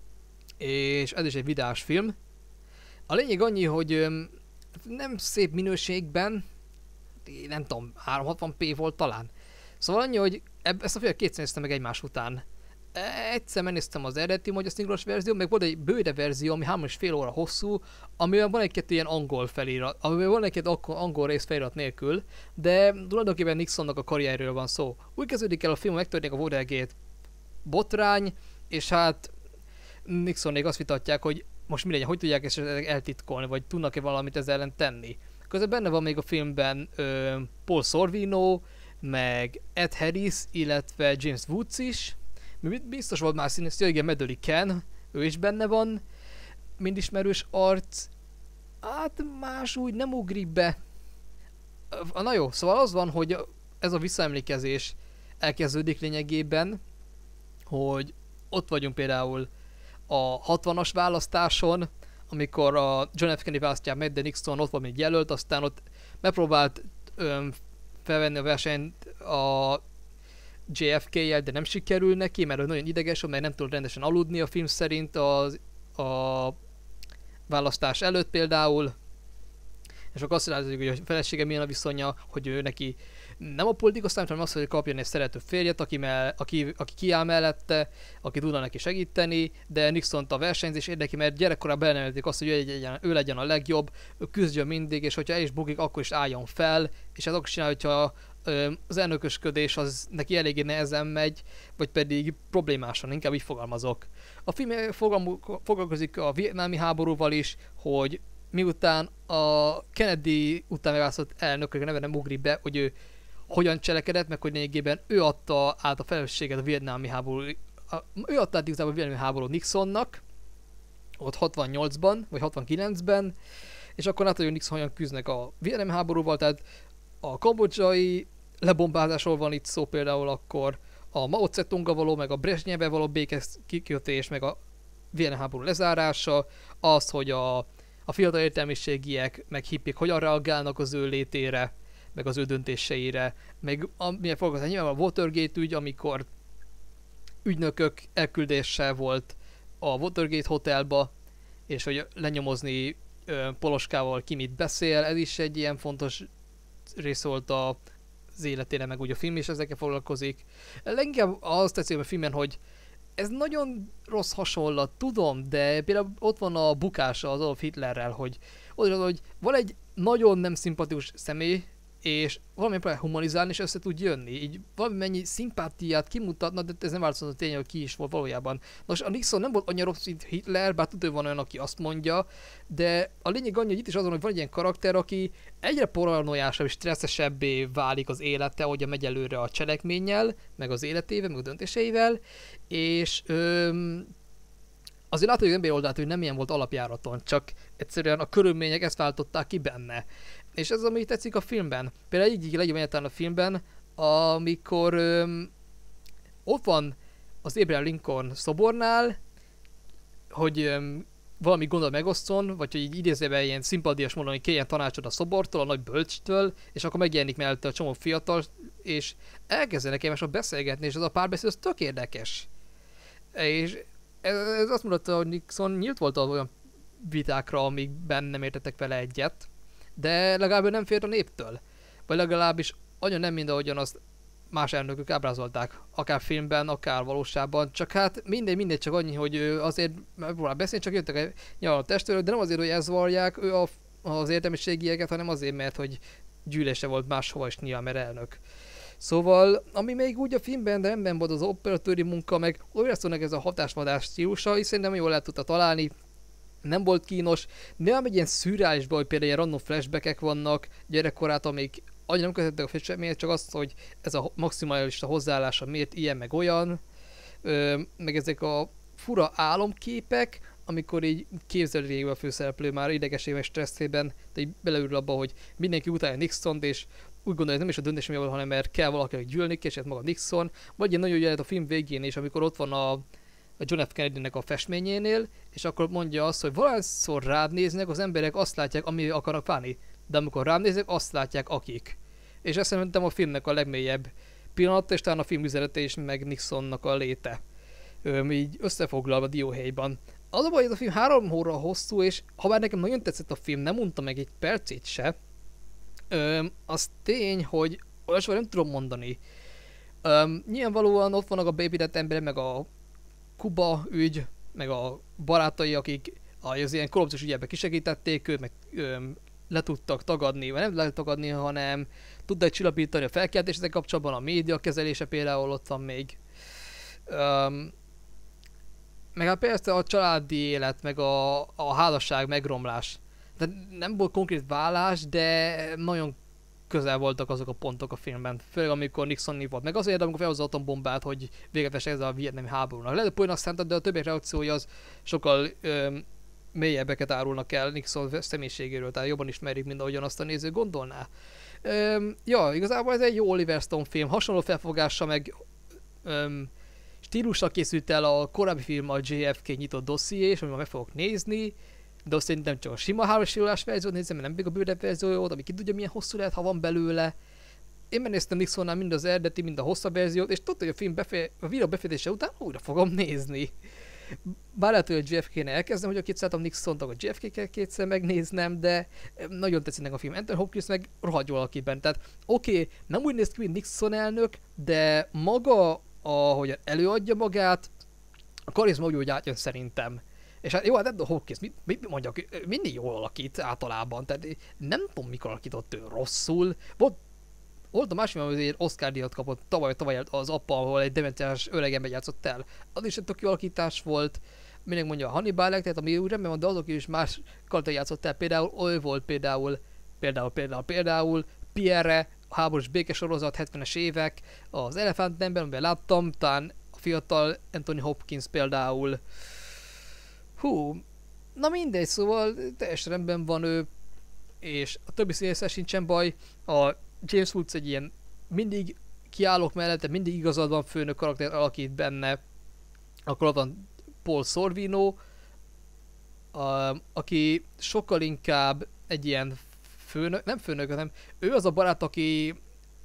és ez is egy videós film. A lényeg annyi, hogy öm, nem szép minőségben, nem tudom, háromszázhatvan pé volt talán. Szóval annyi, hogy eb- ezt a filmet kétszer néztem meg egymás után. Egyszer megnéztem az eredeti magyar szinkronos verzió, meg volt egy bőde verzió, ami három és fél óra hosszú, amiben van egy-kettő ilyen angol felirat, amiben van egy-kettő angol rész felirat nélkül, de tulajdonképpen Nixonnak a karrierről van szó. Úgy kezdődik el a film, megtörténik a Watergate botrány, és hát Nixonék azt vitatják, hogy most mi legyen, hogy tudják ezt eltitkolni, vagy tudnak-e valamit ezzel ellen tenni. Közben benne van még a filmben ö, Paul Sorvino, meg Ed Harris, illetve James Woods is. Biztos volt már színész, hogy igen, Medley Ken, ő is benne van, mind ismerős arc. Hát más úgy nem ugrik be. Na jó, szóval az van, hogy ez a visszaemlékezés elkezdődik lényegében, hogy ott vagyunk például a hatvanas választáson, amikor a John F. Kennedy választják meg, de Nixon ott van még jelölt, aztán ott megpróbált öm, felvenni a versenyt a jé ef ká-jel, de nem sikerül neki, mert ő nagyon ideges, mert nem tud rendesen aludni a film szerint az, a választás előtt például. És akkor azt látjuk, hogy a felesége milyen a viszonya, hogy ő neki nem a politika számít, hanem az, hogy kapjon egy szerető férjet, aki, mell- aki, aki kiáll mellette, aki tudna neki segíteni, de Nixont a versenyzés érdekli, mert gyerekkorában belenevetik azt, hogy ő legyen, ő legyen a legjobb, ő küzdjön mindig, és hogyha el is bukik, akkor is álljon fel, és ez akkor csinálja, hogyha az elnökösködés az neki eléggé nehezen megy, vagy pedig problémásan, inkább így fogalmazok. A film foglalkozik a vietnámi háborúval is, hogy miután a Kennedy után megválasztott elnökök neve nem ugrik be, hogy ő hogyan cselekedett, meg hogy lényegében ő adta át a felelősséget a vietnámi háború, a, ő adta át igazából a vietnámi háború Nixonnak, ott hatvannyolcban, vagy hatvankilencben, és akkor látja, hogy Nixon hogyan küzdnek a vietnámi háborúval, tehát a kambodzsai lebombázásról van itt szó például akkor, a Mao Tse-tunggal való, meg a Brezsnyevvel való békés kikötés, meg a vietnámi háború lezárása, az, hogy a, a fiatal értelmiségiek, meg hippik hogyan reagálnak az ő létére, meg az ő döntéseire, meg amilyen foglalkozás, nyilván a Watergate ügy, amikor ügynökök elküldése volt a Watergate hotelba, és hogy lenyomozni ö, Poloskával ki mit beszél, ez is egy ilyen fontos rész volt a, az életére, meg úgy a film is ezekkel foglalkozik. Leginkább azt tetszik a filmen, hogy ez nagyon rossz hasonlat, tudom, de például ott van a bukása az Adolf Hitlerrel, hogy, hogy van egy nagyon nem szimpatikus személy, és valami próbál humanizálni, és össze tud jönni. Így valamennyi szimpátiát kimutatna, de ez nem változott a tény, hogy ki is volt valójában. Nos, a Nixon nem volt annyira rossz, mint Hitler, bár tudja, van olyan, aki azt mondja, de a lényeg annyi, hogy itt is azon, hogy van egy ilyen karakter, aki egyre paranoiásabb és stresszesebbé válik az élete, ahogy megy előre a cselekménnyel, meg az életével, meg a döntéseivel, és öm, azért látod, hogy az ember oldalt, hogy nem ilyen volt alapjáraton, csak egyszerűen a körülmények ezt váltották ki benne. És ez az, ami tetszik a filmben. Például így legyen egyáltalán a filmben, amikor öm, ott van az Abraham Lincoln szobornál, hogy öm, valami gondol megoszton, vagy hogy így idézőben ilyen szimpadias módon, hogy kérjen tanácsot a szobortól, a nagy bölcstől, és akkor megjelenik mellette a csomó fiatal, és elkezdenek egymással beszélgetni, és az a párbeszéd az tök érdekes. És ez, ez azt mutatta, hogy Nixon nyílt volt olyan vitákra, amikben nem értettek vele egyet, de legalább nem félt a néptől. Vagy legalábbis annyira nem mind, ahogyan azt más elnökök ábrázolták, akár filmben, akár valóságban, csak hát mindegy, mindegy, csak annyi, hogy azért megpróbál beszélni, csak jöttek egy nyilván testőrök, de nem azért, hogy ez varják ő a, az értelmiségieket, hanem azért, mert hogy gyűlése volt máshova is nyilván, mert elnök. Szóval, ami még úgy a filmben, de rendben volt az operatőri munka, meg olyasztónak ez a hatásvadás stílusa, és szerintem jól lehet tudta találni, nem volt kínos, nem egy ilyen szürreálisban, hogy például ilyen random flashbackek vannak gyerekkorától, még annyira nem kötöttek a flashback, csak azt, hogy ez a maximalista hozzáállása miért ilyen, meg olyan, ö, meg ezek a fura álomképek, amikor így képzeli végül a főszereplő már idegesében, stresszében, de így beleül abba, hogy mindenki utálja Nixont, és úgy gondolja, hogy nem is a döntés miatt, hanem mert kell valakinek gyűlni, és ez maga Nixon, vagy ilyen nagyon jelenet a film végén is, amikor ott van a a John F. Kennedy-nek a festményénél, és akkor mondja azt, hogy valahányszor rád néznek, az emberek azt látják, ami akarnak válni, de amikor rád néznek, azt látják, akik. És ezt szerintem a filmnek a legmélyebb pillanata, és talán a film üzenete is, meg Nixonnak a léte. Öm, így összefoglalva dióhéjban. Az a baj, hogy ez a film három óra hosszú, és ha bár nekem nagyon tetszett a film, nem mondta meg egy percét se, öm, az tény, hogy olyasmi nem tudom mondani. Öm, nyilvánvalóan ott vannak a Baby Death emberek, meg a Kuba ügy, meg a barátai, akik az ilyen korrupciós ügyekben kisegítették őt, meg öm, le tudtak tagadni, vagy nem le tagadni, hanem tudták csillapítani a felkeltést ezzel kapcsolatban, a média kezelése például ott van még. Öm, meg hát persze a családi élet, meg a, a házasság megromlás. De nem volt konkrét vállás, de nagyon közel voltak azok a pontok a filmben, főleg amikor Nixon volt. Meg azért, amikor felhozza az atombombát, hogy véget vesse ezzel a vietnámi háborúnak. Lehet, hogy poénnak szántat, de a többiek reakciója az sokkal öm, mélyebbeket árulnak el Nixon személyiségéről, tehát jobban ismerik, mint ahogyan azt a néző gondolná. Öm, ja, igazából ez egy jó Oliver Stone film, hasonló felfogása, meg öm, stílusra készült el a korábbi film, a J F K nyitott dosszié, és amivel meg fogok nézni, de azt szerintem csak a sima háromszínűs verziót nézem, mert nem még a bőrebb verziót, ami ki tudja milyen hosszú lehet, ha van belőle. Én megnéztem Nixonnál mind az eredeti, mind a hosszabb verziót, és tudta, hogy a film befe- a videó befejezése után újra fogom nézni. Bár lehet, hogy a J F K-nél elkezdem, hogy a kétszáltam Nixont, akkor a J F K-kel kétszer megnéznem, de nagyon tetszik nekem a film. Anthony Hopkins meg rohadt jól alakít benne. Tehát oké, okay, nem úgy néz ki, mint Nixon elnök, de maga, ahogyan előadja magát, a karizma úgy, úgy átjön szerintem. És hát jó, hát Anthony Hopkins, mit, mit mondjak, mindig jól alakít általában, tehát nem tudom, mikor alakított ő rosszul. Volt, volt a másik, hogy Oscar-díjat kapott tavaly, tavaly az apa, ahol egy demenciás öregember játszott el. Az is egy tök jó alakítás volt. Mindenki mondja a Hannibal Lecter, ami úgy rendben van, de azok is más karakter játszott el. Például ő volt például, például, például, például Pierre, a háborús békesorozat, hetvenes évek, az Elefántnember, amiben láttam, talán a fiatal Anthony Hopkins például. Hú, na mindegy, szóval teljesen rendben van ő, és a többi színésszel sincsen baj. A James Woods egy ilyen mindig kiállok mellette, mindig igazad van, főnök karakter alakít benne. Akkor ott van Paul Sorvino, a, aki sokkal inkább egy ilyen főnök, nem főnök, hanem ő az a barát, aki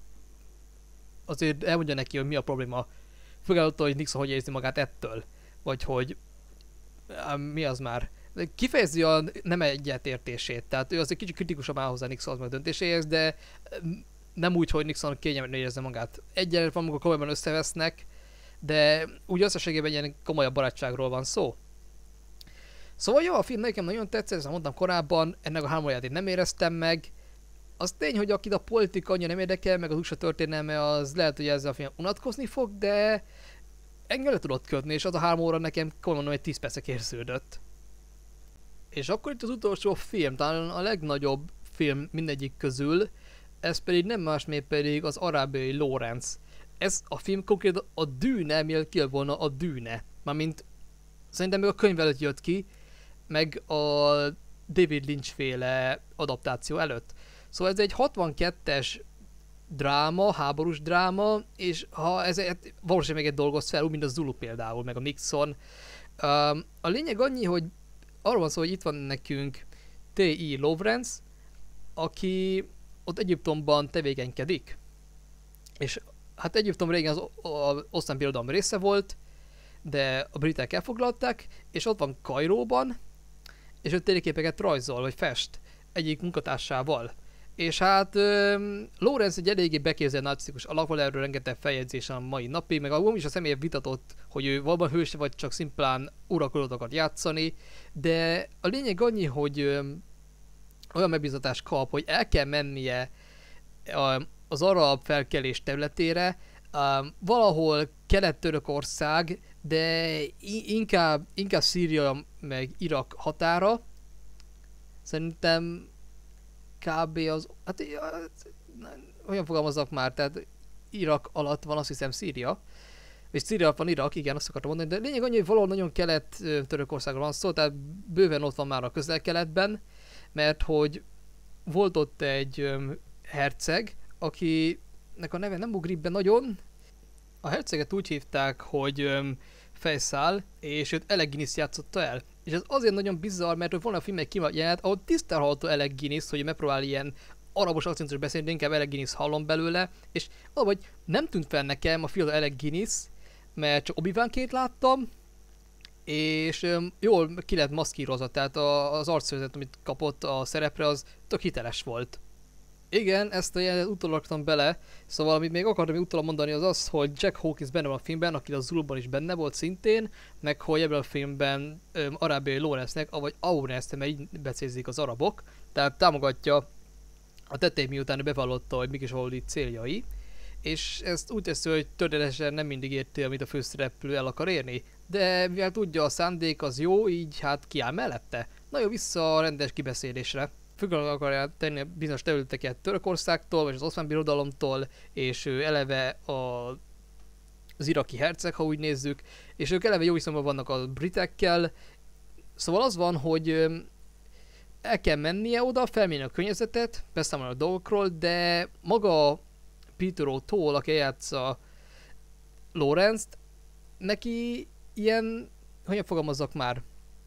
azért elmondja neki, hogy mi a probléma. Főleg attól, hogy Nixon hogy érzi magát ettől. Vagy hogy mi az már? kifejezi a nem egyetértését, tehát ő az egy kicsit kritikusabb áll hozzá Nixon meg döntéséhez, de nem úgy, hogy Nixon kényelmetlenül érezze magát. Egyenlet van, amikor komolyan összevesznek, de úgy összességében ilyen komolyabb barátságról van szó. Szóval jó, a film nekem nagyon tetszett, ezt mondtam korábban, ennek a hámolyát én nem éreztem meg. Az tény, hogy akit a politika annyira nem érdekel, meg az u es á történelme, az lehet, hogy ezzel a film unatkozni fog, de engem le tudott kötni, és az a három óra nekem komolyan mondom, egy tíz percek érződött. És akkor itt az utolsó film, talán a legnagyobb film mindegyik közül, ez pedig nem más, még pedig az arábiai Lawrence. Ez a film konkrétan a Dűne, mielőtt kijött volna a Dűne. Mármint szerintem még a könyv előtt jött ki, meg a David Lynch féle adaptáció előtt. Szóval ez egy hatvankettes dráma, háborús dráma, és ha ez egy, valószínűleg még egy dolgoz fel, úgy mint a Zulu például, meg a Nixon. Um, a lényeg annyi, hogy arról van szó, hogy itt van nekünk T I Lawrence, aki ott Egyiptomban tevékenykedik. És hát Egyiptom régen az oszmán birodalom része volt, de a britek elfoglalták, és ott van Kairóban, és ő térképeket rajzol, vagy fest egyik munkatársával. És hát um, Lawrence egy eléggé beképzelt narcisztikus alak, van erről rengeteg feljegyzés a mai napig, meg abban is a személy vitatott, hogy ő valóban hőse, vagy csak szimplán uralkodót akar játszani, de a lényeg annyi, hogy um, olyan megbízatást kap, hogy el kell mennie a, az arab felkelés területére, um, valahol Kelet-Törökország, de inkább, inkább Szíria meg Irak határa. Szerintem kb. Az, hát olyan fogalmazzak már, tehát Irak alatt van, azt hiszem Szíria, és Szíria alatt van Irak, igen, azt akartam mondani, de lényeg annyi, hogy valahol nagyon Kelet-Törökországról van szó, tehát bőven ott van már a közel-keletben, mert hogy volt ott egy um, herceg, akinek a neve nem ugrik be nagyon. A herceget úgy hívták, hogy um, Fejszál, és őt Alec Guinness játszotta el. És ez azért nagyon bizarr, mert hogy volna a filmek kimagyarát, ahol tisztán hallható Alec Guinness, hogy megpróbál ilyen arabos akcentus beszélni, de inkább Alec Guinness hallom belőle, és valahogy nem tűnt fel nekem a fiatal Alec Guinness, mert csak Obi-Wan-ként láttam, és um, jól ki lett maszkírozva, tehát a, az arcszőzet, amit kapott a szerepre, az tök hiteles volt. Igen, ezt a jelenet utólag raktam bele, szóval amit még akartam még utólag mondani az az, hogy Jack Hawkins benne van a filmben, aki a Zuluban is benne volt szintén, meg hogy ebben a filmben um, arábiai Lawrence-nek, avagy Aurence, mert így becézik az arabok, tehát támogatja a tettét, miután ő bevallotta, hogy mik is valódi céljai, és ezt úgy teszi, hogy történetesen nem mindig érti, amit a főszereplő el akar érni, de mivel tudja, a szándék az jó, így hát kiáll mellette. Na jó, vissza a rendes kibeszélésre. Függetlenül akarja tenni bizonyos területeket Törökországtól, vagy az oszmán birodalomtól, és ő eleve a, az iraki herceg, ha úgy nézzük, és ők eleve jó viszonyban vannak a britekkel, szóval az van, hogy el kell mennie oda, felmérni a környezetet, beszámolni a dolgokról, de maga Peter O'Toole, aki játsza Lawrence-t, neki ilyen, hogyan fogalmazzak már,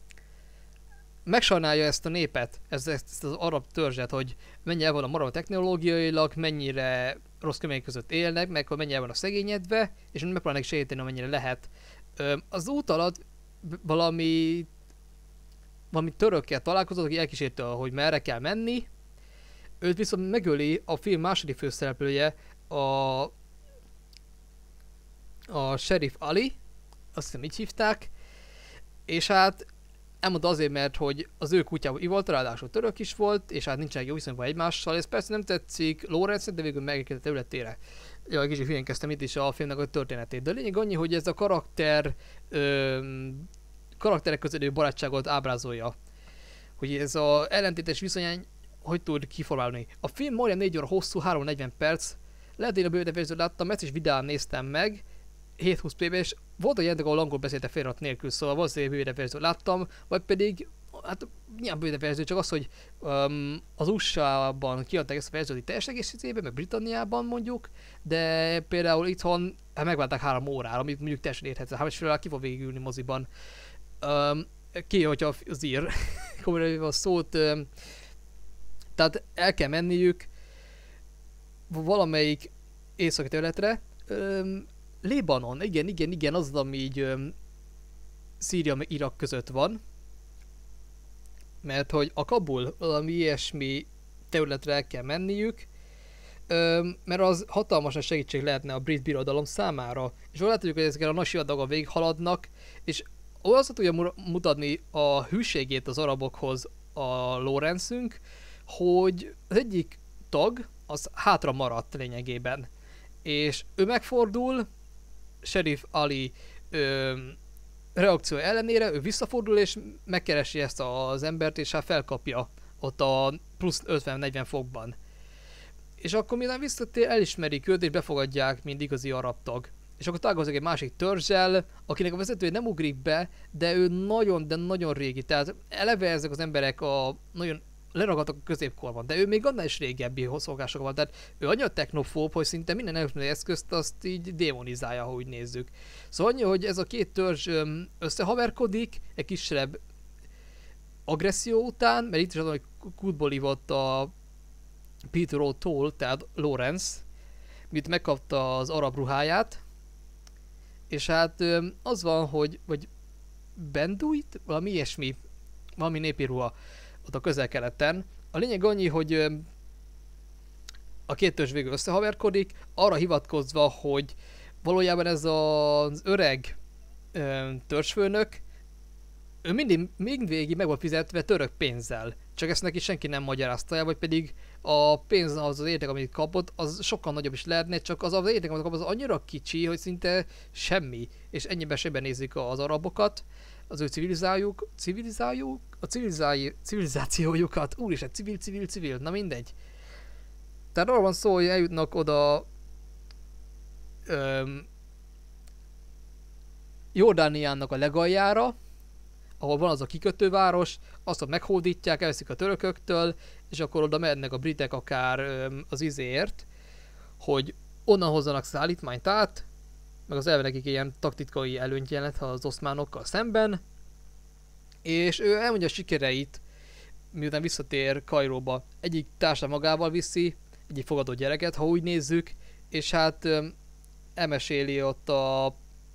megsajnálja ezt a népet, ezt, ezt az arab törzset, hogy mennyire van a marad technológiailag, mennyire rossz körülmények között élnek, meg hogy mennyire van a szegényedve, és megpróbálnak segíteni, amennyire lehet. Az út alatt valami, valami törökkel találkozott, aki elkísérte, hogy merre kell menni, őt viszont megöli a film második főszereplője, a, a Sheriff Ali, azt hiszem így hívták, és hát elmondta azért, mert hogy az ő kutyával ivalt, ráadásul török is volt, és hát nincsenek jó viszonyban egymással, ez persze nem tetszik Lawrence-nek, de végül megérkezett a területére. Ja, kicsit hülyén kezdtem itt is a filmnek a történetét, de a lényeg annyi, hogy ez a karakter, ö, karakterek közötti barátságot ábrázolja. Hogy ez az ellentétes viszonyány hogy tud kiformálni. A film majdnem négy óra hosszú, három negyven perc, lehet én a bővített verziót láttam, ezt is videón néztem meg, hétszázhúsz pé-ben, és volt a jelentek, ahol angol beszélte felirat nélkül, szóval valószínűleg bővített verziót láttam, vagy pedig, hát milyen bővített verzió, csak az, hogy um, az u es á-ban kiadták ezt a verziót teljes egészében, meg Britanniában mondjuk, de például itthon hát megválták három órára, amit mondjuk teljesen érhető, hát és fél ki fog végigülni moziban. Um, ki, hogyha az ír, komolyan a szót, um, tehát el kell menniük valamelyik északi területre, um, Libanon, igen, igen, igen, az, ami így um, Szíria meg Irak között van. mert hogy a Kabul valami ilyesmi területre el kell menniük, ö, mert az hatalmas nagy segítség lehetne a brit birodalom számára. És jól látjuk, hogy ezekkel a nagy sivatagok végighaladnak, és azt tudja mutatni a hűségét az arabokhoz a Lawrence-ünk, hogy az egyik tag az hátra maradt lényegében. És ő megfordul, Sheriff Ali ö, reakció ellenére, ő visszafordul és megkeresi ezt az embert, és hát felkapja ott a plusz ötven-negyven fokban. És akkor miután visszatér, elismerik őt és befogadják, mint igazi arab tag. És akkor találkozik egy másik törzsel, akinek a vezetője nem ugrik be, de ő nagyon, de nagyon régi. Tehát eleve ezek az emberek a nagyon leragadtak a középkorban, de ő még annál is régebbi szolgásokkal van. Tehát ő annyira technofób, hogy szinte minden elektronikai eszközt azt így démonizálja, ha úgy nézzük. Szóval annyi, hogy ez a két törzs összehaverkodik, egy kisebb agresszió után, mert itt is az, hogy kútból ivott a Peter O'Toole, tehát Lawrence, mint megkapta az arab ruháját, és hát az van, hogy vagy Benduit, valami ilyesmi, valami népi ruha ott a közel-keleten. A lényeg annyi, hogy a két törzs végül összehaverkodik, arra hivatkozva, hogy valójában ez az öreg törzsfőnök, ő mindig, még végig meg volt fizetve török pénzzel. Csak ezt neki senki nem magyarázta el, vagy pedig a pénz, az az érték, amit kapott, az sokkal nagyobb is lehetne, csak az az érték, amit kapott, az annyira kicsi, hogy szinte semmi. És ennyiben sebben nézik az arabokat, az ő civilizájuk, civilizájuk, a civilizációjukat, úristen, civil, civil, civil, na mindegy. Tehát arról van szó, hogy eljutnak oda öm, Jordániának a legaljára, ahol van az a kikötőváros, azt ott meghódítják, elveszik a törököktől, és akkor oda mennek a britek akár öm, az izéért, hogy onnan hozzanak szállítmányt át, meg az elve nekik ilyen taktikai előnyt jelent az oszmánokkal szemben, és ő elmondja a sikereit, miután visszatér Kairóba. Egyik társa magával viszi, egyik fogadó gyereket, ha úgy nézzük, és hát öm, elmeséli ott a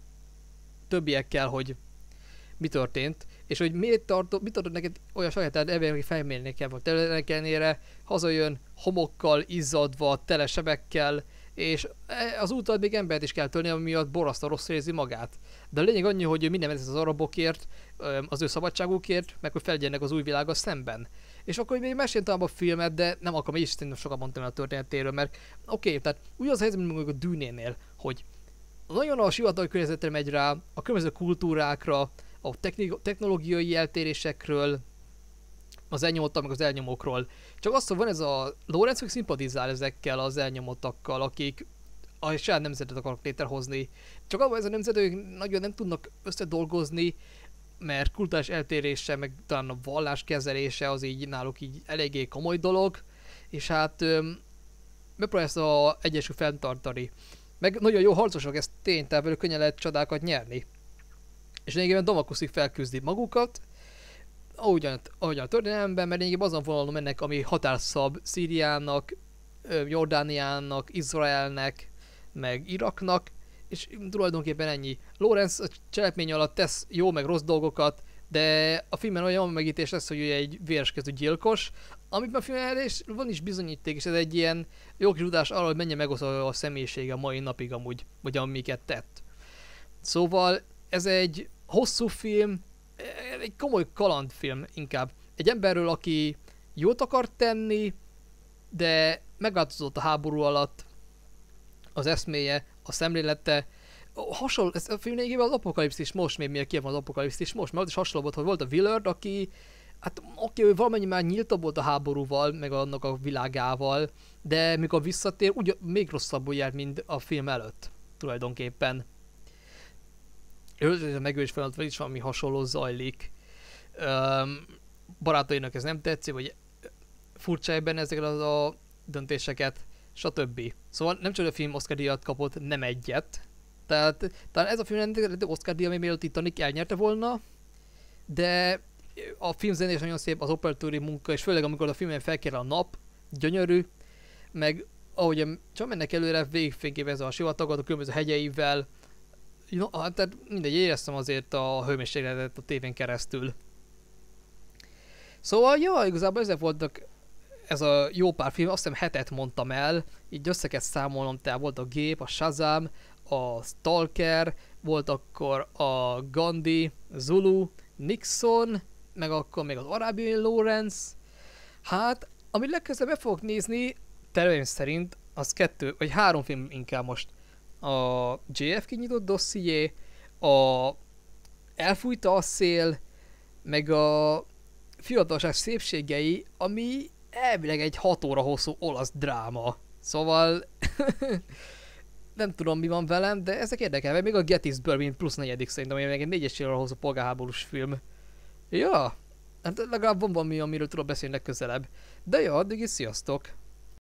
többiekkel, hogy mi történt, és hogy miért tartott, mit tartott neked olyan saját elvén, hogy felmérni kell, vagy területek ellenére hazajön homokkal, izzadva, tele sebekkel, és az úton még embert is kell tölni, ami miatt borasztal rossz érzi magát. De a lényeg annyi, hogy ő minden az arabokért, az ő szabadságukért, meg hogy felgyernek az új világgal szemben. És akkor még meséltem a filmet, de nem akarom, is szerintem sokat mondtam el a történetéről, mert oké, okay, tehát úgy az helyzet, mint a Dűnénél, hogy nagyon a sivatagi környezetre megy rá, a különböző kultúrákra, a technológiai eltérésekről, az elnyomottak, meg az elnyomókról. Csak azt, hogy van ez a Lawrence, hogy szimpatizál ezekkel az elnyomottakkal, akik a saját nemzetet akarnak létrehozni. Csak abban ez a nemzet, hogy nagyon nem tudnak összedolgozni, mert kulturális eltérése, meg talán a vallás kezelése az így náluk így eléggé komoly dolog, és hát megpróbálja ezt az egyesült fenntartani. Meg nagyon jó harcosok, ez tény, tehát velük könnyen lehet csodákat nyerni. És lényegében Damakuszig felküzdi magukat, ahogyan, ahogyan a történelemben, mert lényegében azon vonalon mennek, ami határszab Szíriának, Jordániának, Izraelnek, meg Iraknak, és tulajdonképpen ennyi. Lawrence a cselekmény alatt tesz jó meg rossz dolgokat, de a filmben olyan megítés lesz, hogy ő egy véreskező gyilkos, amiben a filmben is van is bizonyíték, és ez egy ilyen jó kis tudás arra, hogy mennyire megosztva a személyisége a mai napig amúgy, vagy amiket tett. Szóval ez egy hosszú film, egy komoly kalandfilm inkább. Egy emberről, aki jót akar tenni, de megváltozott a háború alatt az eszméje, a szemlélete. Hasonló, ez a film lényegében az apokalipszis most, még miért kijön az apokalipszis most, mert az is hasonló volt, hogy volt a Willard, aki hát oké, ő valamennyi már nyíltabb volt a háborúval, meg annak a világával, de mikor visszatér, úgy még rosszabbul járt, mint a film előtt, tulajdonképpen. Ő megölés feladatban is valami hasonló zajlik. Um, barátainak ez nem tetszik, vagy furcsa ebben ezeket az a döntéseket, stb. Szóval nem csak a film Oscar díjat kapott, nem egyet. Tehát talán ez a film nem Oscar díj, ami mielőtt Titanic elnyerte volna, de a filmzenés nagyon szép, az operatőri munka, és főleg amikor a filmen felkér a nap, gyönyörű, meg ahogy csak mennek előre, végigfényképezve a sivatagot a különböző hegyeivel. No, hát tehát mindegy, éreztem azért a hőmérsékletet a tévén keresztül. Szóval, jó, igazából ezek voltak ez a jó pár film, azt hiszem hetet mondtam el, így össze kell számolnom, tehát volt a Gép, a Shazam, a Stalker, volt akkor a Gandhi, Zulu, Nixon, meg akkor még az Arabian Lawrence. Hát, amit legközelebb be fogok nézni, terveim szerint, az kettő, vagy három film inkább most. A jé ef ká nyitott dosszié, a Elfújta a szél, meg a Fiatalság szépségei, ami elvileg egy hat óra hosszú olasz dráma. Szóval nem tudom mi van velem, de ezek érdekel, mert még a Gettysburg, mint plusz negyedik szerintem, ami még egy négyes óra hosszú polgárháborús film. Ja, hát legalább van valami, amiről tudok beszélni legközelebb. De jó, addig is sziasztok!